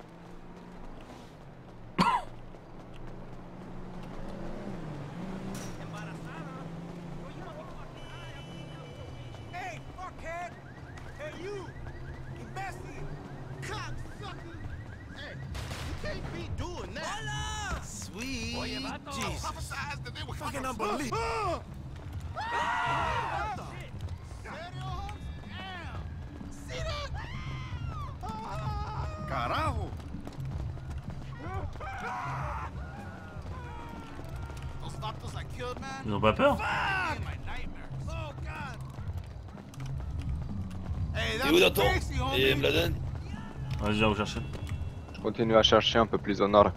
Hey, fuckhead! Hey, you! You messy! Cocksucker! Hey, you can't be doing that! Sweet Jesus! Prophesized that they were fucking unbelievable! See that? Carajo! Those doctors I killed, man. Ils ont pas peur? My nightmares. Oh God! Hey, Et où that's Nathan? crazy, Et homie. Mladen? Vas-y, viens vous chercher. Je continue à chercher un peu plus au nord.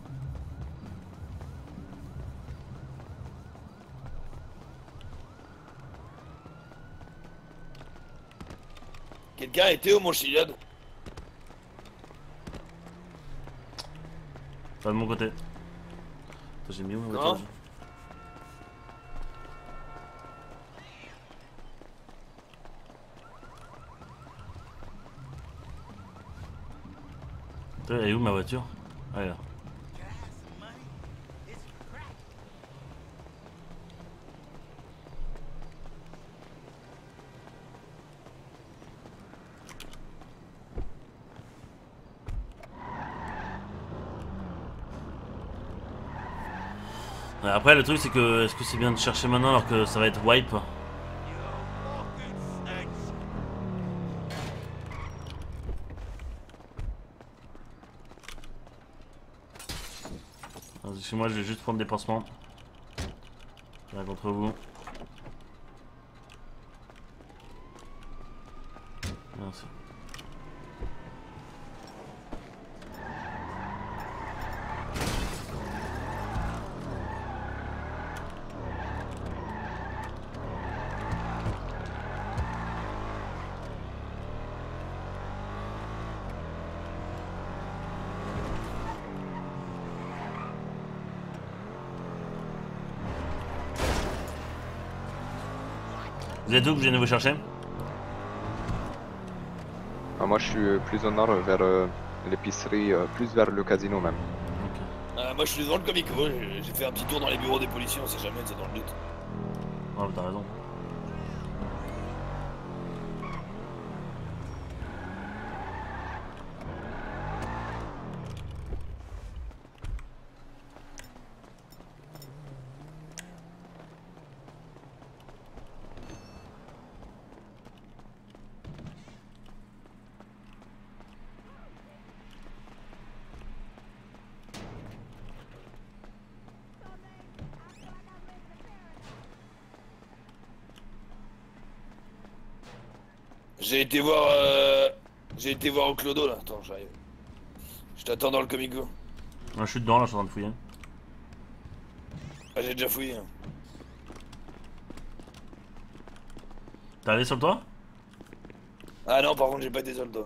Quelqu'un a été au Mont Chiliad? Pas de mon côté. Attends, j'ai mis où ma voiture? Non. Attends, elle est où ma voiture? Ah, elle est là. Ouais, après le truc c'est que est-ce que c'est bien de chercher maintenant alors que ça va être wipe? Chez moi je vais juste prendre des pansements. Rien contre vous. Merci. Vous êtes où que je viens de vous chercher? Ah, moi je suis plus au nord vers euh, l'épicerie, euh, plus vers le casino même. Ok. Euh, moi je suis devant le Comico, j'ai j'ai fait un petit tour dans les bureaux des policiers, on sait jamais, c'est dans le doute. Ouais, t'as raison. J'ai été voir... Euh... J'ai été voir au Clodo là, attends j'arrive. Je t'attends dans le Comico. Ouais, je suis dedans là, je suis en train de fouiller. Ah, j'ai déjà fouillé. T'es allé sur le toit? Ah non, par contre, j'ai pas été sur le toit.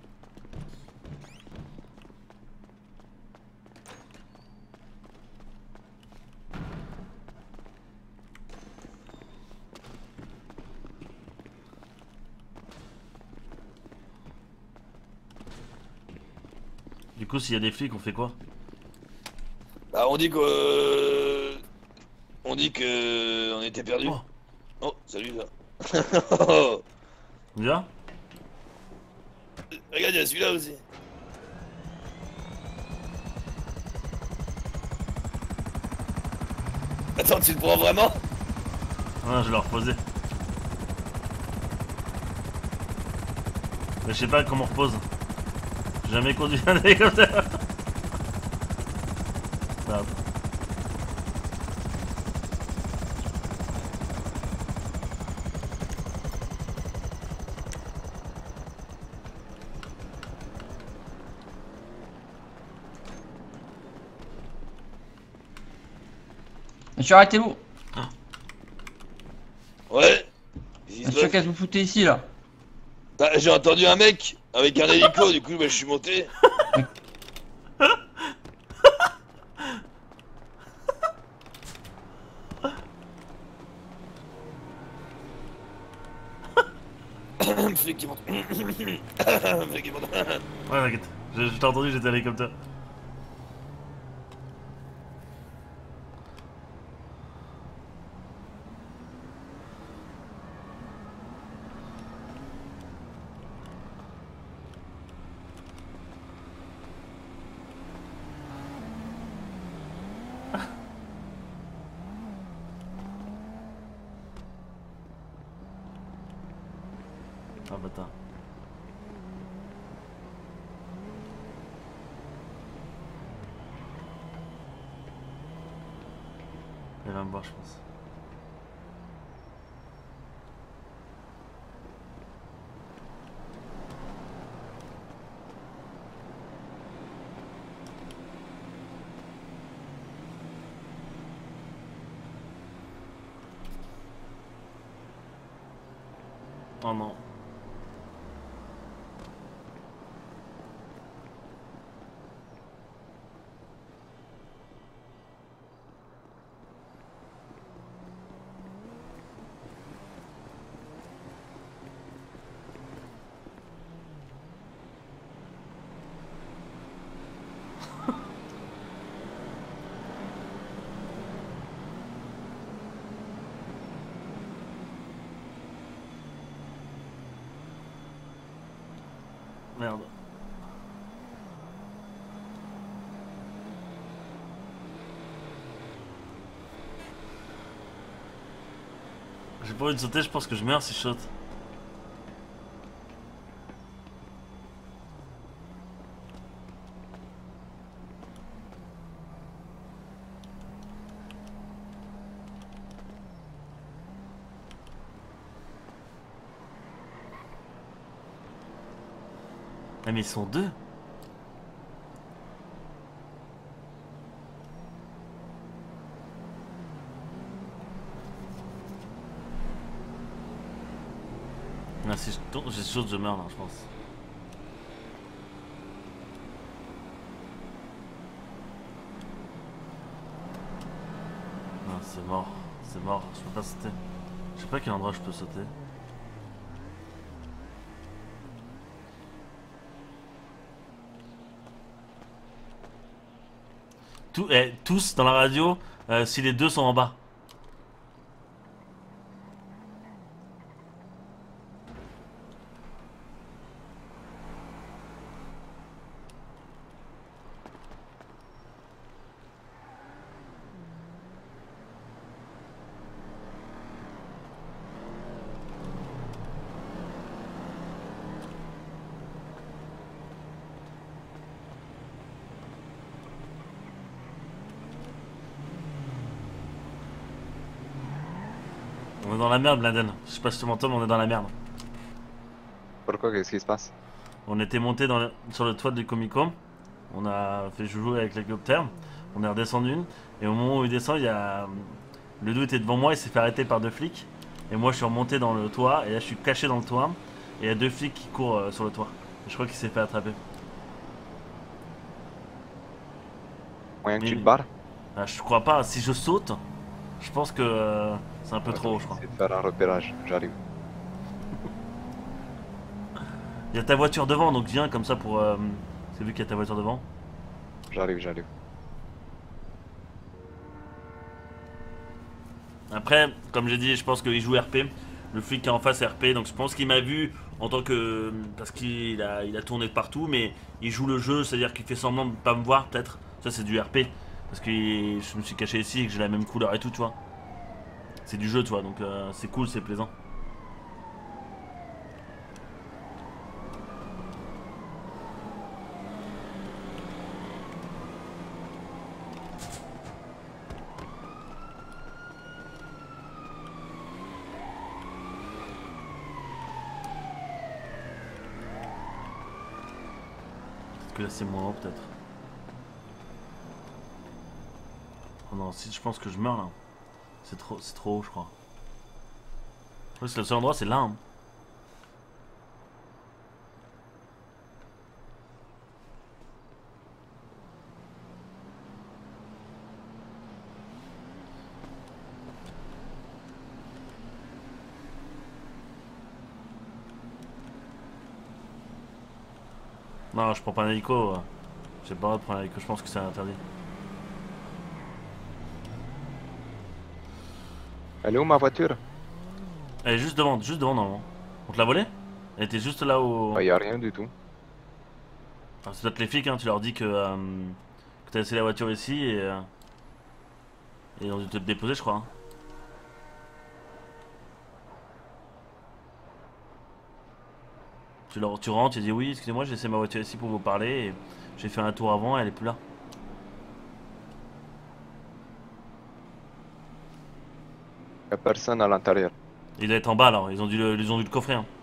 Du coup, s'il y a des flics, on fait quoi? Bah, on dit que. Euh... On dit que. On était perdu. Oh, Oh, salut là. on y va? Regarde, il y a celui-là aussi. Attends, tu le prends vraiment? Ah, je vais le reposer. Mais je sais pas comment on repose. J'ai jamais conduit un hélicoptère. Ah. Monsieur, arrêtez-vous. Ouais. Qu'est-ce qui se Monsieur, passe? qu'est-ce que vous foutez ici là? Bah, j'ai entendu un mec avec un hélico, du coup, bah, je suis monté. Flic qui monte. Flic qui monte. Ouais, t'inquiète. Je, je t'ai entendu, j'étais à l'hélicoptère. Ah bâtard. Il va me voir, je pense. Oh non. Merde. J'ai pas envie de sauter, je pense que je meurs si je saute. Ah mais ils sont deux. Ah, si je tourne, je saute, je meurs là, je pense. Non, c'est mort, c'est mort, je peux pas sauter. Je sais pas quel endroit je peux sauter. Tout, eh, tous dans la radio, euh, si les deux sont en bas. On est dans la merde, Bladen. Je sais pas si tu m'entends, mais on est dans la merde. Pourquoi? Qu'est-ce qui se passe? On était monté dans le- sur le toit du Comic Con. On a fait jouer avec l'hélicoptère. On est redescendu. Et au moment où il descend, il y a. Le doux était devant moi, il s'est fait arrêter par deux flics. Et moi je suis remonté dans le toit. Et là je suis caché dans le toit. Et il y a deux flics qui courent euh, sur le toit. Et je crois qu'il s'est fait attraper. Moyen que Mais- tu te barres. Ah, je crois pas. Si je saute, je pense que euh, c'est un peu trop haut, je crois. C'est de faire un repérage, j'arrive. Il y a ta voiture devant, donc viens comme ça pour. Euh... C'est vu qu'il y a ta voiture devant. J'arrive, j'arrive. Après, comme j'ai dit, je pense qu'il joue R P. Le flic qui est en face est R P, donc je pense qu'il m'a vu en tant que. Parce qu'il a, il a tourné de partout, mais il joue le jeu, c'est-à-dire qu'il fait semblant de pas me voir, peut-être. Ça, c'est du R P. Parce que je me suis caché ici et que j'ai la même couleur et tout, tu vois. C'est du jeu, tu vois, donc euh, c'est cool, c'est plaisant. Peut-être que là c'est moins haut, peut-être. Oh non, si je pense que je meurs là. C'est trop, c'est trop haut, je crois. Ouais, c'est le seul endroit, c'est là. Hein. Non, je prends pas un hélico. J'ai pas le droit de prendre un hélico, je pense que c'est interdit. Elle est où ma voiture? Elle est juste devant, juste devant normalement. On te l'a volée? Elle était juste là où. Bah, y a rien du tout. Ah, c'est peut-être les flics, hein, tu leur dis que, euh, que t'as laissé la voiture ici et. Euh, et ils ont dû te déposer, je crois. Hein. Tu, leur, tu rentres, tu dis oui, excusez-moi, j'ai laissé ma voiture ici pour vous parler et j'ai fait un tour avant et elle est plus là. Y a personne à l'intérieur. Il doit être en bas alors, ils ont dû le, ils ont dû le coffrer. Hein.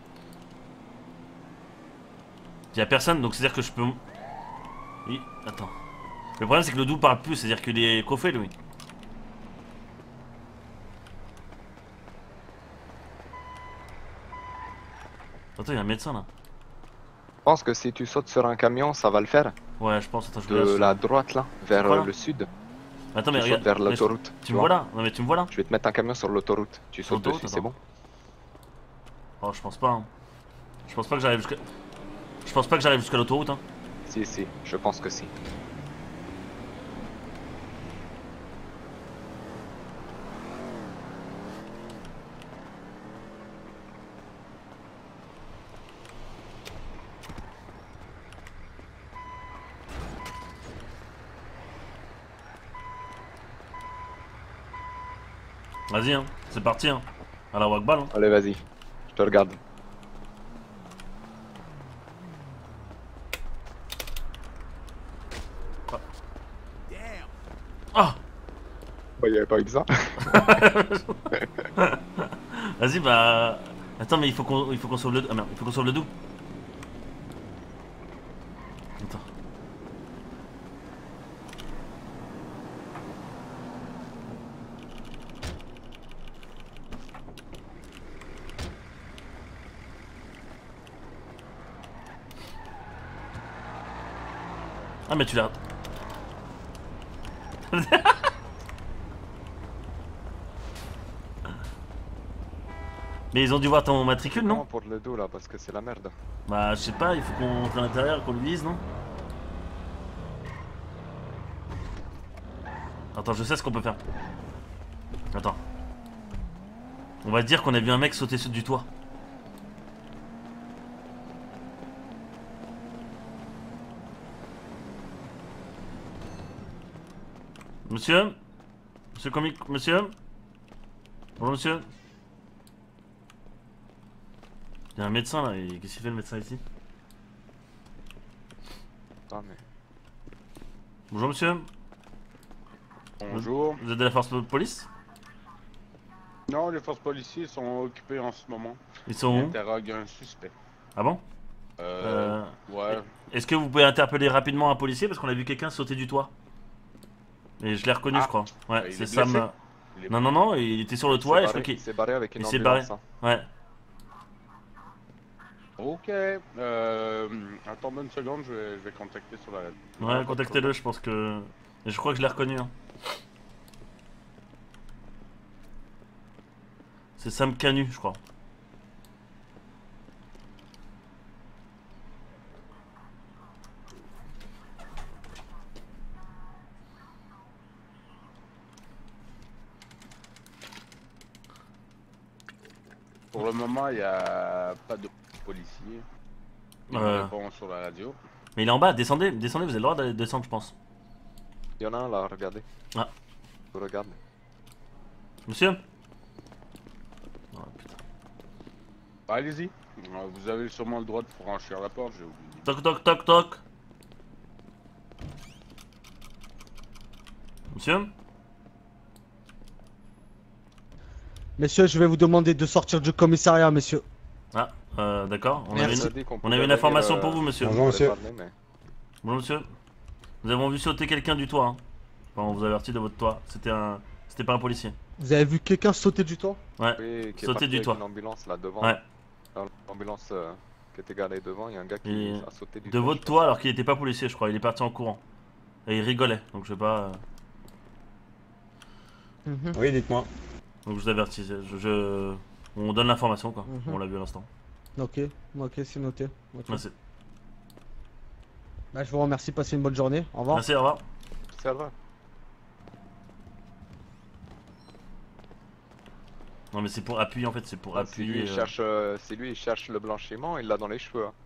Il y a personne, donc c'est-à-dire que je peux. Oui, attends. Le problème c'est que le doux parle plus, c'est-à-dire qu'il est coffré lui. Attends, il y a un médecin là. Je pense que si tu sautes sur un camion, ça va le faire. Ouais, je pense, attends, je De regarde. la droite là, vers Voilà. euh, le sud. Attends, mais Tu regarde. sautes vers mais l'autoroute. Tu me vois là? Non, mais tu me vois là? Je vais te mettre un camion sur l'autoroute. Tu sautes L'autoroute, dessus, c'est attends. bon? Oh, je pense pas. Hein. Je pense pas que j'arrive jusqu'à. Je pense pas que j'arrive jusqu'à l'autoroute. Hein. Si, si, je pense que si. Vas-y, hein. C'est parti. Hein. À la Wakbal. Hein. Allez, vas-y, je te regarde. Ah! Bah, y'avait pas eu besoin. Vas-y, bah. Attends, mais il faut qu'on il faut qu'on sauve le. Ah merde, il faut qu'on sauve le doux. Attends. Ah, mais tu l'as. Mais ils ont dû voir ton matricule, non? Pour le dos là, parce que c'est la merde. Bah, je sais pas, il faut qu'on rentre à l'intérieur, qu'on lui dise, non? Attends, je sais ce qu'on peut faire. Attends. On va dire qu'on a vu un mec sauter sur du toit. Monsieur? Monsieur comique, monsieur? Bonjour monsieur? Il y a un médecin là, et qu'est-ce qu'il fait le médecin ici? Ah, mais... Bonjour monsieur? Bonjour. Vous êtes de la force de police? Non, les forces policières sont occupées en ce moment. Ils sont Ils où? interroguent un suspect. Ah bon? Euh, ouais. Est-ce que vous pouvez interpeller rapidement un policier parce qu'on a vu quelqu'un sauter du toit? Et je l'ai reconnu, Ah. je crois. Ouais, Il est c'est blessé Sam. Il est- Non, non, non, il était sur le Il toit s'est et je crois barré- qu'il il s'est barré avec une il s'est barré. ambulance. hein. Ouais. Ok, euh, attends une seconde, je vais, je vais contacter sur la... Ouais, contactez-le, je pense que. Et je crois que je l'ai reconnu. Hein. C'est Sam Canu, je crois. Pour le moment, il n'y a pas de policier. Il Euh. me répond sur la radio. Mais il est en bas, descendez, descendez, vous avez le droit d'aller descendre, je pense. Il y en a un là, regardez. Ah. Je regarde. Monsieur? Oh, putain. Bah, allez-y, Euh, vous avez sûrement le droit de franchir la porte, j'ai oublié. Toc toc toc toc. Monsieur? Messieurs, je vais vous demander de sortir du commissariat, messieurs. Ah, euh, d'accord. On avait Merci. une, On a dit qu'on on pouvait avait une venir, information euh, pour vous, monsieur. Bonjour, on monsieur. pouvait parler, mais- Bonjour, monsieur. Nous avons vu sauter quelqu'un du toit. Hein. Enfin, on vous avertit de votre toit. C'était un. C'était pas un policier. Vous avez vu quelqu'un sauter du toit? Ouais. Oui, qui est Sauter parti du avec toit. une ambulance là devant. Ouais. Dans l'ambulance euh, qui était garée devant, il y a un gars qui Et a sauté du de toit, votre je toit alors qu'il était pas policier, je crois. Il est parti en courant. Et il rigolait. Donc je sais pas. euh, Mhm. Oui, dites-moi. Donc je vous avertis. Je, je- On donne l'information quoi. Mhm. On l'a vu à l'instant. Ok, ok, c'est noté. Ok. Merci. Bah, je vous remercie, passez une bonne journée. Au revoir. Merci, au revoir. pense. Ça va. Non mais c'est pour appuyer en fait, c'est pour Ah, Si lui, appuyer. il euh, cherche, euh, si lui il cherche le blanchiment, il l'a dans les cheveux. hein.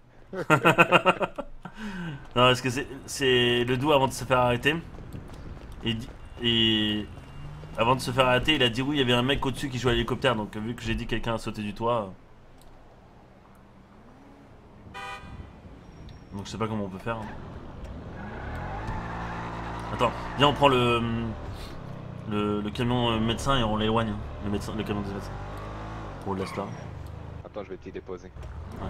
Non, parce que c'est- c'est le doux avant de se faire arrêter. Et, di- et avant de se faire arrêter, il a dit oui, il y avait un mec au-dessus qui jouait à l'hélicoptère. Donc vu que j'ai dit quelqu'un a sauté du toit. euh, Donc je sais pas comment on peut faire. hein. Attends, viens on prend le le, le camion euh, médecin et on l'éloigne. hein. Le médecin, le camion des médecins. On le laisse là. Attends, je vais t'y déposer. Ouais.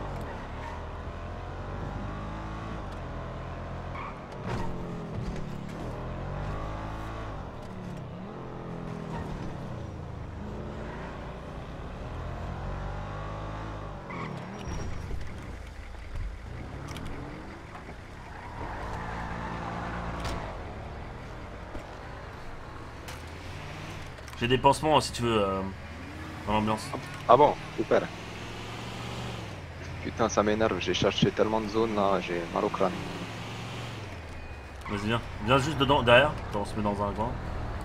J'ai des pansements si tu veux euh, dans l'ambulance. Ah bon, super. Putain, ça m'énerve, j'ai cherché tellement de zones là, j'ai mal au crâne. Vas-y viens. Viens juste dedans, derrière. Attends, on se met dans un coin.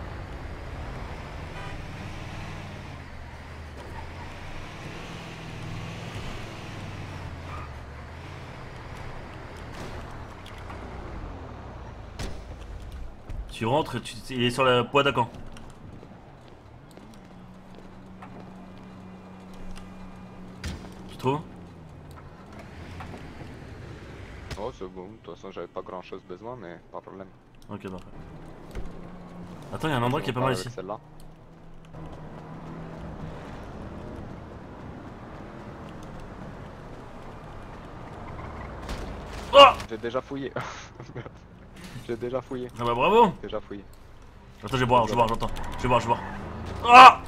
Tu rentres et tu... il est sur la poids d'Acan. Tu trouves? Oh, c'est bon, de toute façon, j'avais pas grand chose besoin, mais pas de problème. Ok, parfait. Attends, il y a un endroit qui est pas mal Avec ici. Celle-là. Oh! J'ai déjà fouillé. J'ai déjà fouillé. Ah bah bravo! Déjà fouillé. Attends, je vais boire, je vais boire, j'entends. Je vais boire, je vais boire. Ah!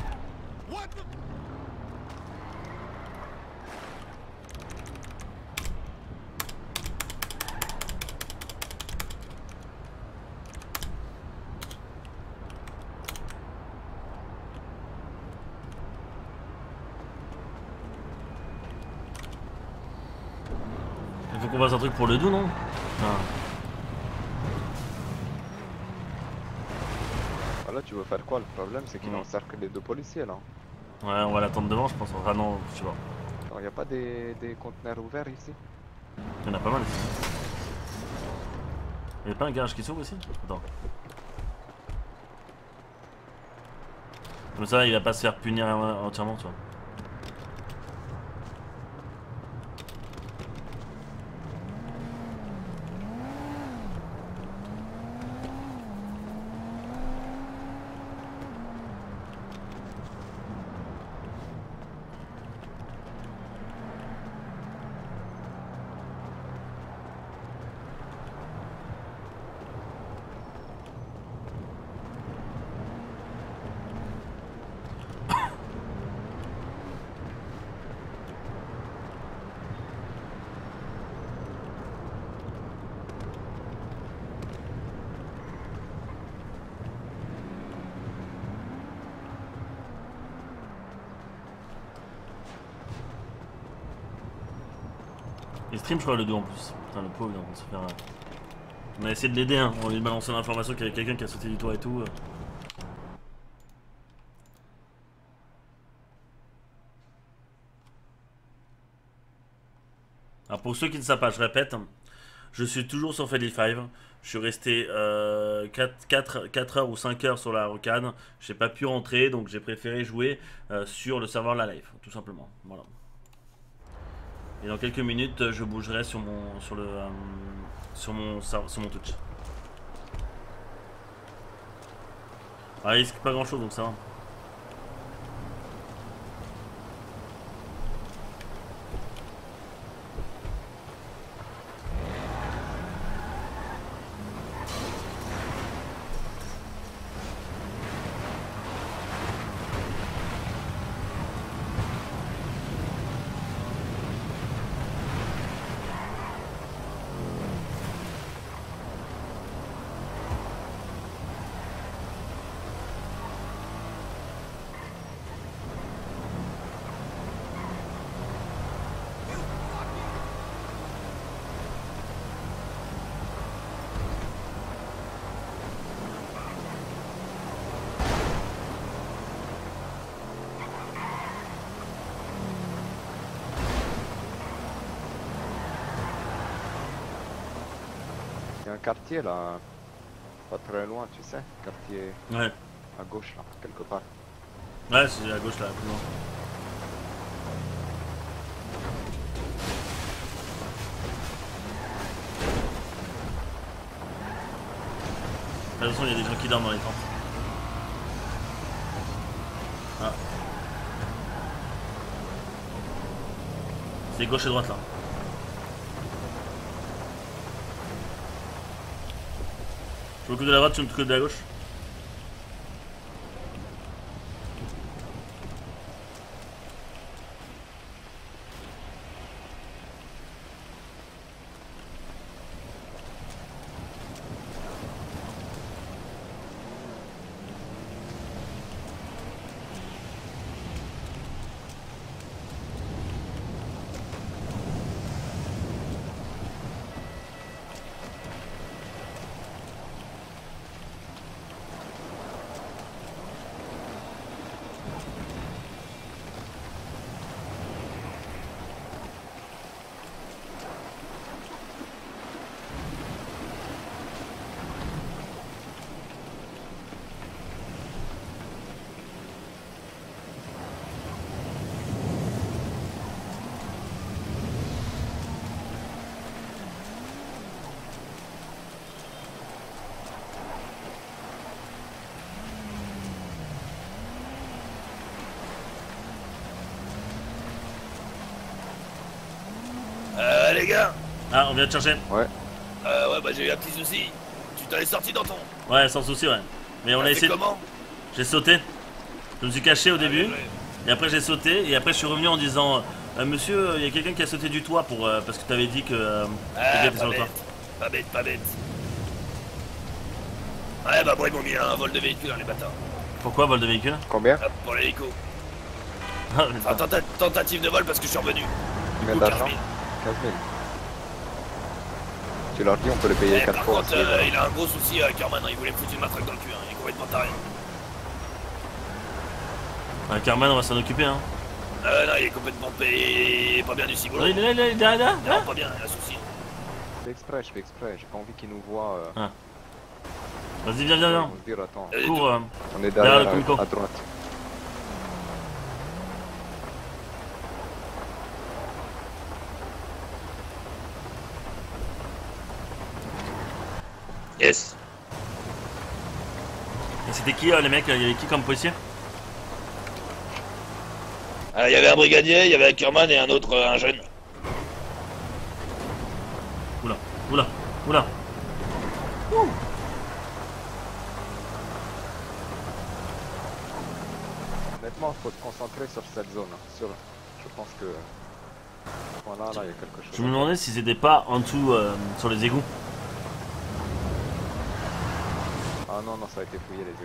Il faut qu'on fasse un truc pour le doux, non? Ah. Voilà, tu veux faire quoi? Le problème, c'est qu'il Mm. encercle les deux policiers là. Ouais, on va l'attendre devant, je pense. Ah non, je sais pas. Alors, y a pas des, des conteneurs ouverts ici? Il y en a pas mal ici. Il y a pas un garage qui s'ouvre ici? Attends. Comme ça, il va pas se faire punir euh, entièrement, tu vois. Il stream, je crois, le dos en plus. Putain, le pauvre, il est en train de se faire. euh, On a essayé de l'aider, hein. On lui balançait l'information qu'il y avait quelqu'un qui a sauté du toit et tout. euh. Alors pour ceux qui ne savent pas, je répète, je suis toujours sur Friendly Five. Je suis resté euh, quatre heures ou cinq heures sur la rocade. J'ai pas pu rentrer, donc j'ai préféré jouer euh, sur le serveur La Live, tout simplement. Voilà. Et dans quelques minutes, je bougerai sur mon sur le euh, sur mon sur mon Twitch. Ah, il risque pas grand chose, donc ça va. Il y a un quartier là, pas très loin, tu sais, quartier Ouais. à gauche là, quelque part. Ouais, c'est à gauche là, plus loin. De toute façon, il y a des gens qui dorment dans les tentes. Ah. C'est gauche et droite là. Je m'occupe de la droite, tu m'occupes de la gauche. Euh, les gars. Ah, on vient de chercher. Ouais. Euh, ouais, bah j'ai eu un petit souci. Tu t'en es sorti dans ton. Ouais, sans souci, ouais. Mais on a T'as fait essayé. comment? J'ai sauté. Je me suis caché au Ah, début. bien joué. Et après j'ai sauté. Et après je suis revenu en disant euh, Monsieur, il y a quelqu'un qui a sauté du toit pour, euh, parce que tu avais dit que euh, Ah, quelqu'un était sur pas le toit. bête. Pas bête, pas bête. Ouais, bah bon, ils m'ont mis un vol de véhicule dans les bâtards. Pourquoi vol de véhicule? Combien? Hop, pour l'hélico. Ah, Enfin, tenta- tentative de vol parce que je suis revenu. Combien coup, d'argent? quinze mille. quinze mille. Tu leur dis on peut le payer Eh, quatre par fois. contre, s'il euh, veut. il a un gros souci avec Herman, hein. Il voulait me foutre une matraque dans le cul, hein. Il est complètement taré. Ah, Carman, on va s'en occuper, hein. Euh, non, il est complètement payé, il est pas bien du ciboulot. Oh, il est là, il est là, il est là, là. Non, pas bien, il a un souci. Je fais exprès, je fais exprès, j'ai pas envie qu'ils nous voient. Euh... Ah. Vas-y, viens, viens, Ils viens. vont se dire attends, Euh, Cours. euh, on est derrière derrière le Comico. à, à droite. Yes. Et c'était qui euh, les mecs? Il y avait qui comme policier? Euh, Il y avait un brigadier, il y avait un Kerman et un autre, euh, un jeune. Oula, oula, oula. Honnêtement, faut se concentrer sur cette zone. hein. Sur... Je pense que. Voilà, là, il y a quelque chose. Je me demandais si c'était pas en dessous euh, sur les égouts. Ah non, non, ça a été fouillé les égouts.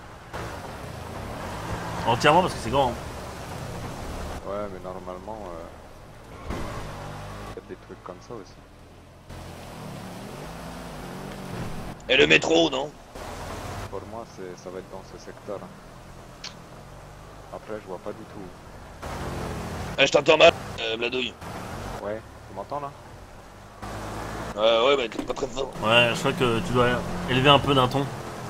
Entièrement parce que c'est grand. hein. Ouais, mais normalement. Euh... des trucs comme ça aussi. Et le métro, non? Pour moi, c'est, ça va être dans ce secteur. Après, je vois pas du tout. Eh, je t'entends mal, euh, Bladouille. Ouais, tu m'entends là? Euh, ouais, mais t'es pas très fort. Ouais, je crois que tu dois élever un peu d'un ton.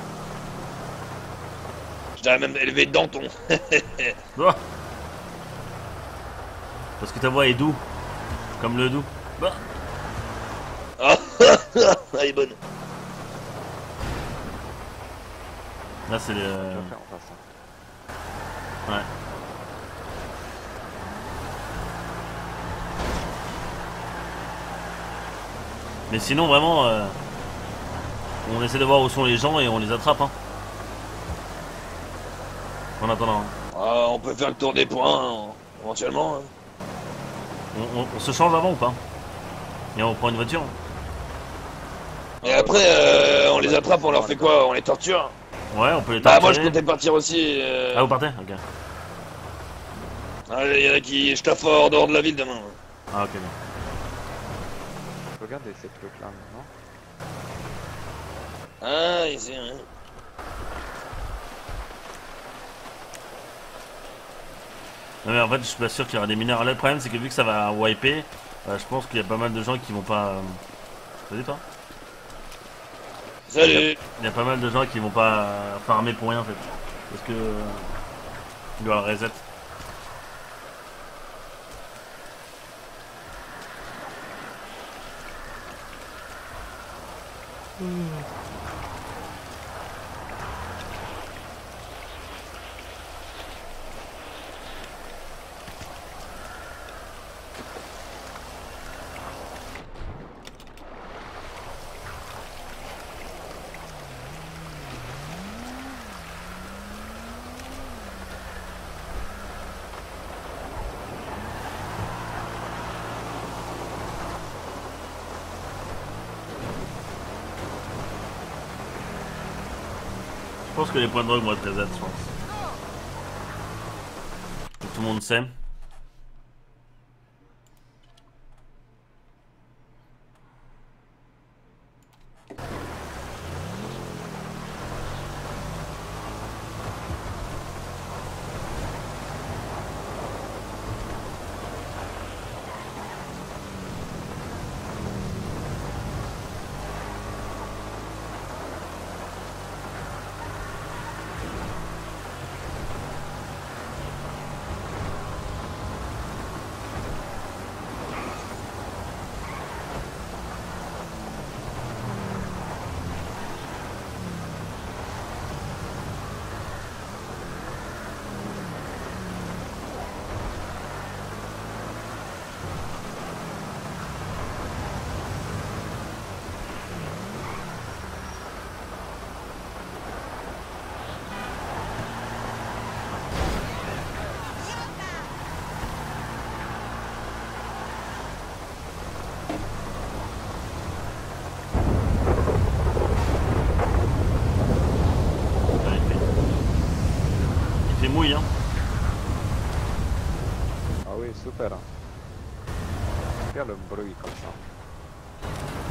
Je t'avais même élevé dans ton. Oh. Parce que ta voix est doux. Comme le doux. Bah. Ah, elle est bonne. Là, c'est les. On va faire en face, hein. Ouais. Mais sinon, vraiment, euh, on essaie de voir où sont les gens et on les attrape. Hein. En attendant. Hein. Ah, on peut faire le tour des points, hein, éventuellement. Hein. On, on- on se change avant ou pas? Et on prend une voiture. Et après, euh, on les attrape, on leur fait quoi? On les torture? Ouais, on peut les Bah, torturer. moi je comptais partir aussi. Euh... Ah, vous partez? Ok. Il y en a qui. Je taffe hors dehors de la ville demain. Ah, ok. Bon. Regardez ces trucs là, non? Ah, ici, hein. Non, mais en fait, je suis pas sûr qu'il y aura des mineurs. Là, le problème, c'est que vu que ça va wiper, euh, je pense qu'il y a pas mal de gens qui vont pas. Euh... Vas-y, toi. Salut. Il y, a, il y a pas mal de gens qui vont pas euh, farmer pour rien en fait. Parce que. Euh, il doit le reset. Je pense que les points de drogue vont être reset, je pense. Que tout le monde sait. Mouille hein. Ah oui, super. Regarde le bruit comme ça.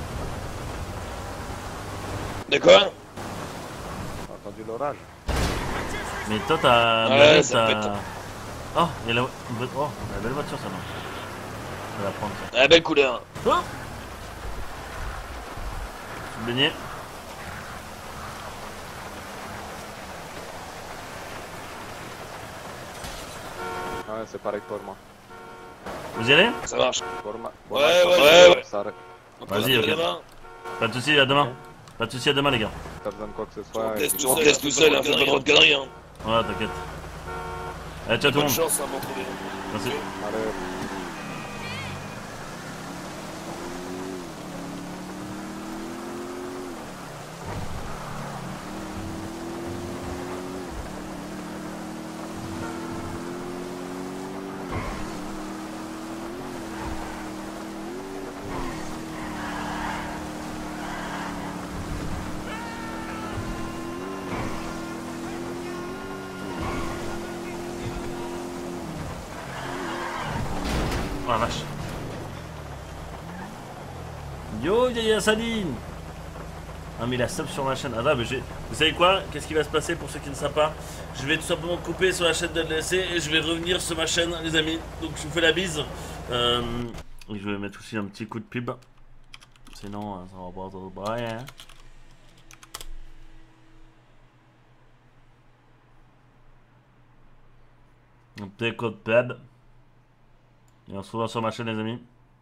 De quoi? T'as entendu l'orage? Mais toi t'as... Ouais, ça t'as... pète. Oh, il y a la... Oh, la belle voiture ça va. Je vais la prendre ça. Ah, belle couleur. Oh, je vais baigner. Ouais, c'est pareil pour moi. Vous y allez? Ça marche. Pour moi. Ouais, ouais, ouais, ouais. Ça arrête. Vas-y, ok. Pas de soucis, à demain. Pas de soucis, à demain les gars. T'as besoin de quoi que ce soit. On te laisse et- tout seul, on te laisse tout seul, hein, fais pas trop de conneries. Hein. Ouais, t'inquiète. Allez, ciao tout le Bonne monde. chance à m'en trouver. Merci. Allez. Oh la vache. Yo Yaya Saline. Ah mais il a sub sur ma chaîne. Ah là, mais j'ai... Vous savez quoi? Qu'est-ce qui va se passer pour ceux qui ne savent pas? Je vais tout simplement couper sur la chaîne de L C et je vais revenir sur ma chaîne les amis. Donc je vous fais la bise. Euh... Et je vais mettre aussi un petit coup de pub. Sinon ça va pas trop bien. Hein. Un petit coup de pub. Et on se retrouve sur ma chaîne les amis.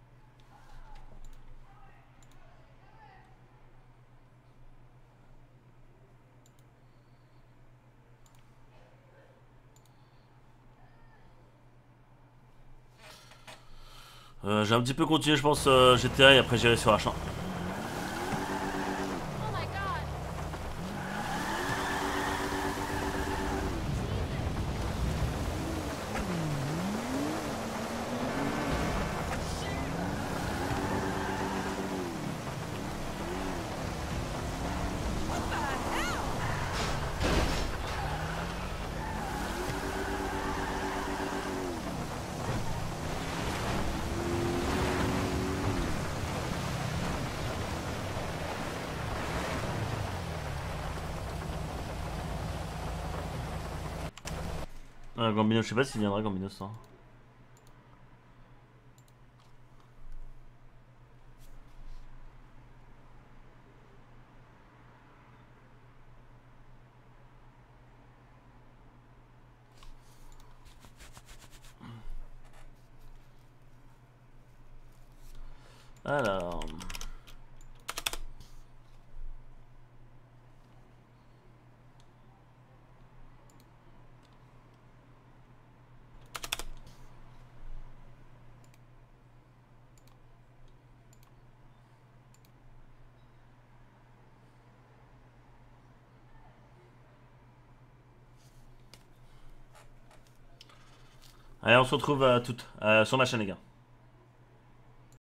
Euh, j'ai un petit peu continué je pense euh, G T A et après j'irai sur H un. Euh, Gambino, je sais pas s'il viendra Gambino ça. Alors... Allez, on se retrouve euh, toutes euh, sur ma chaîne les gars.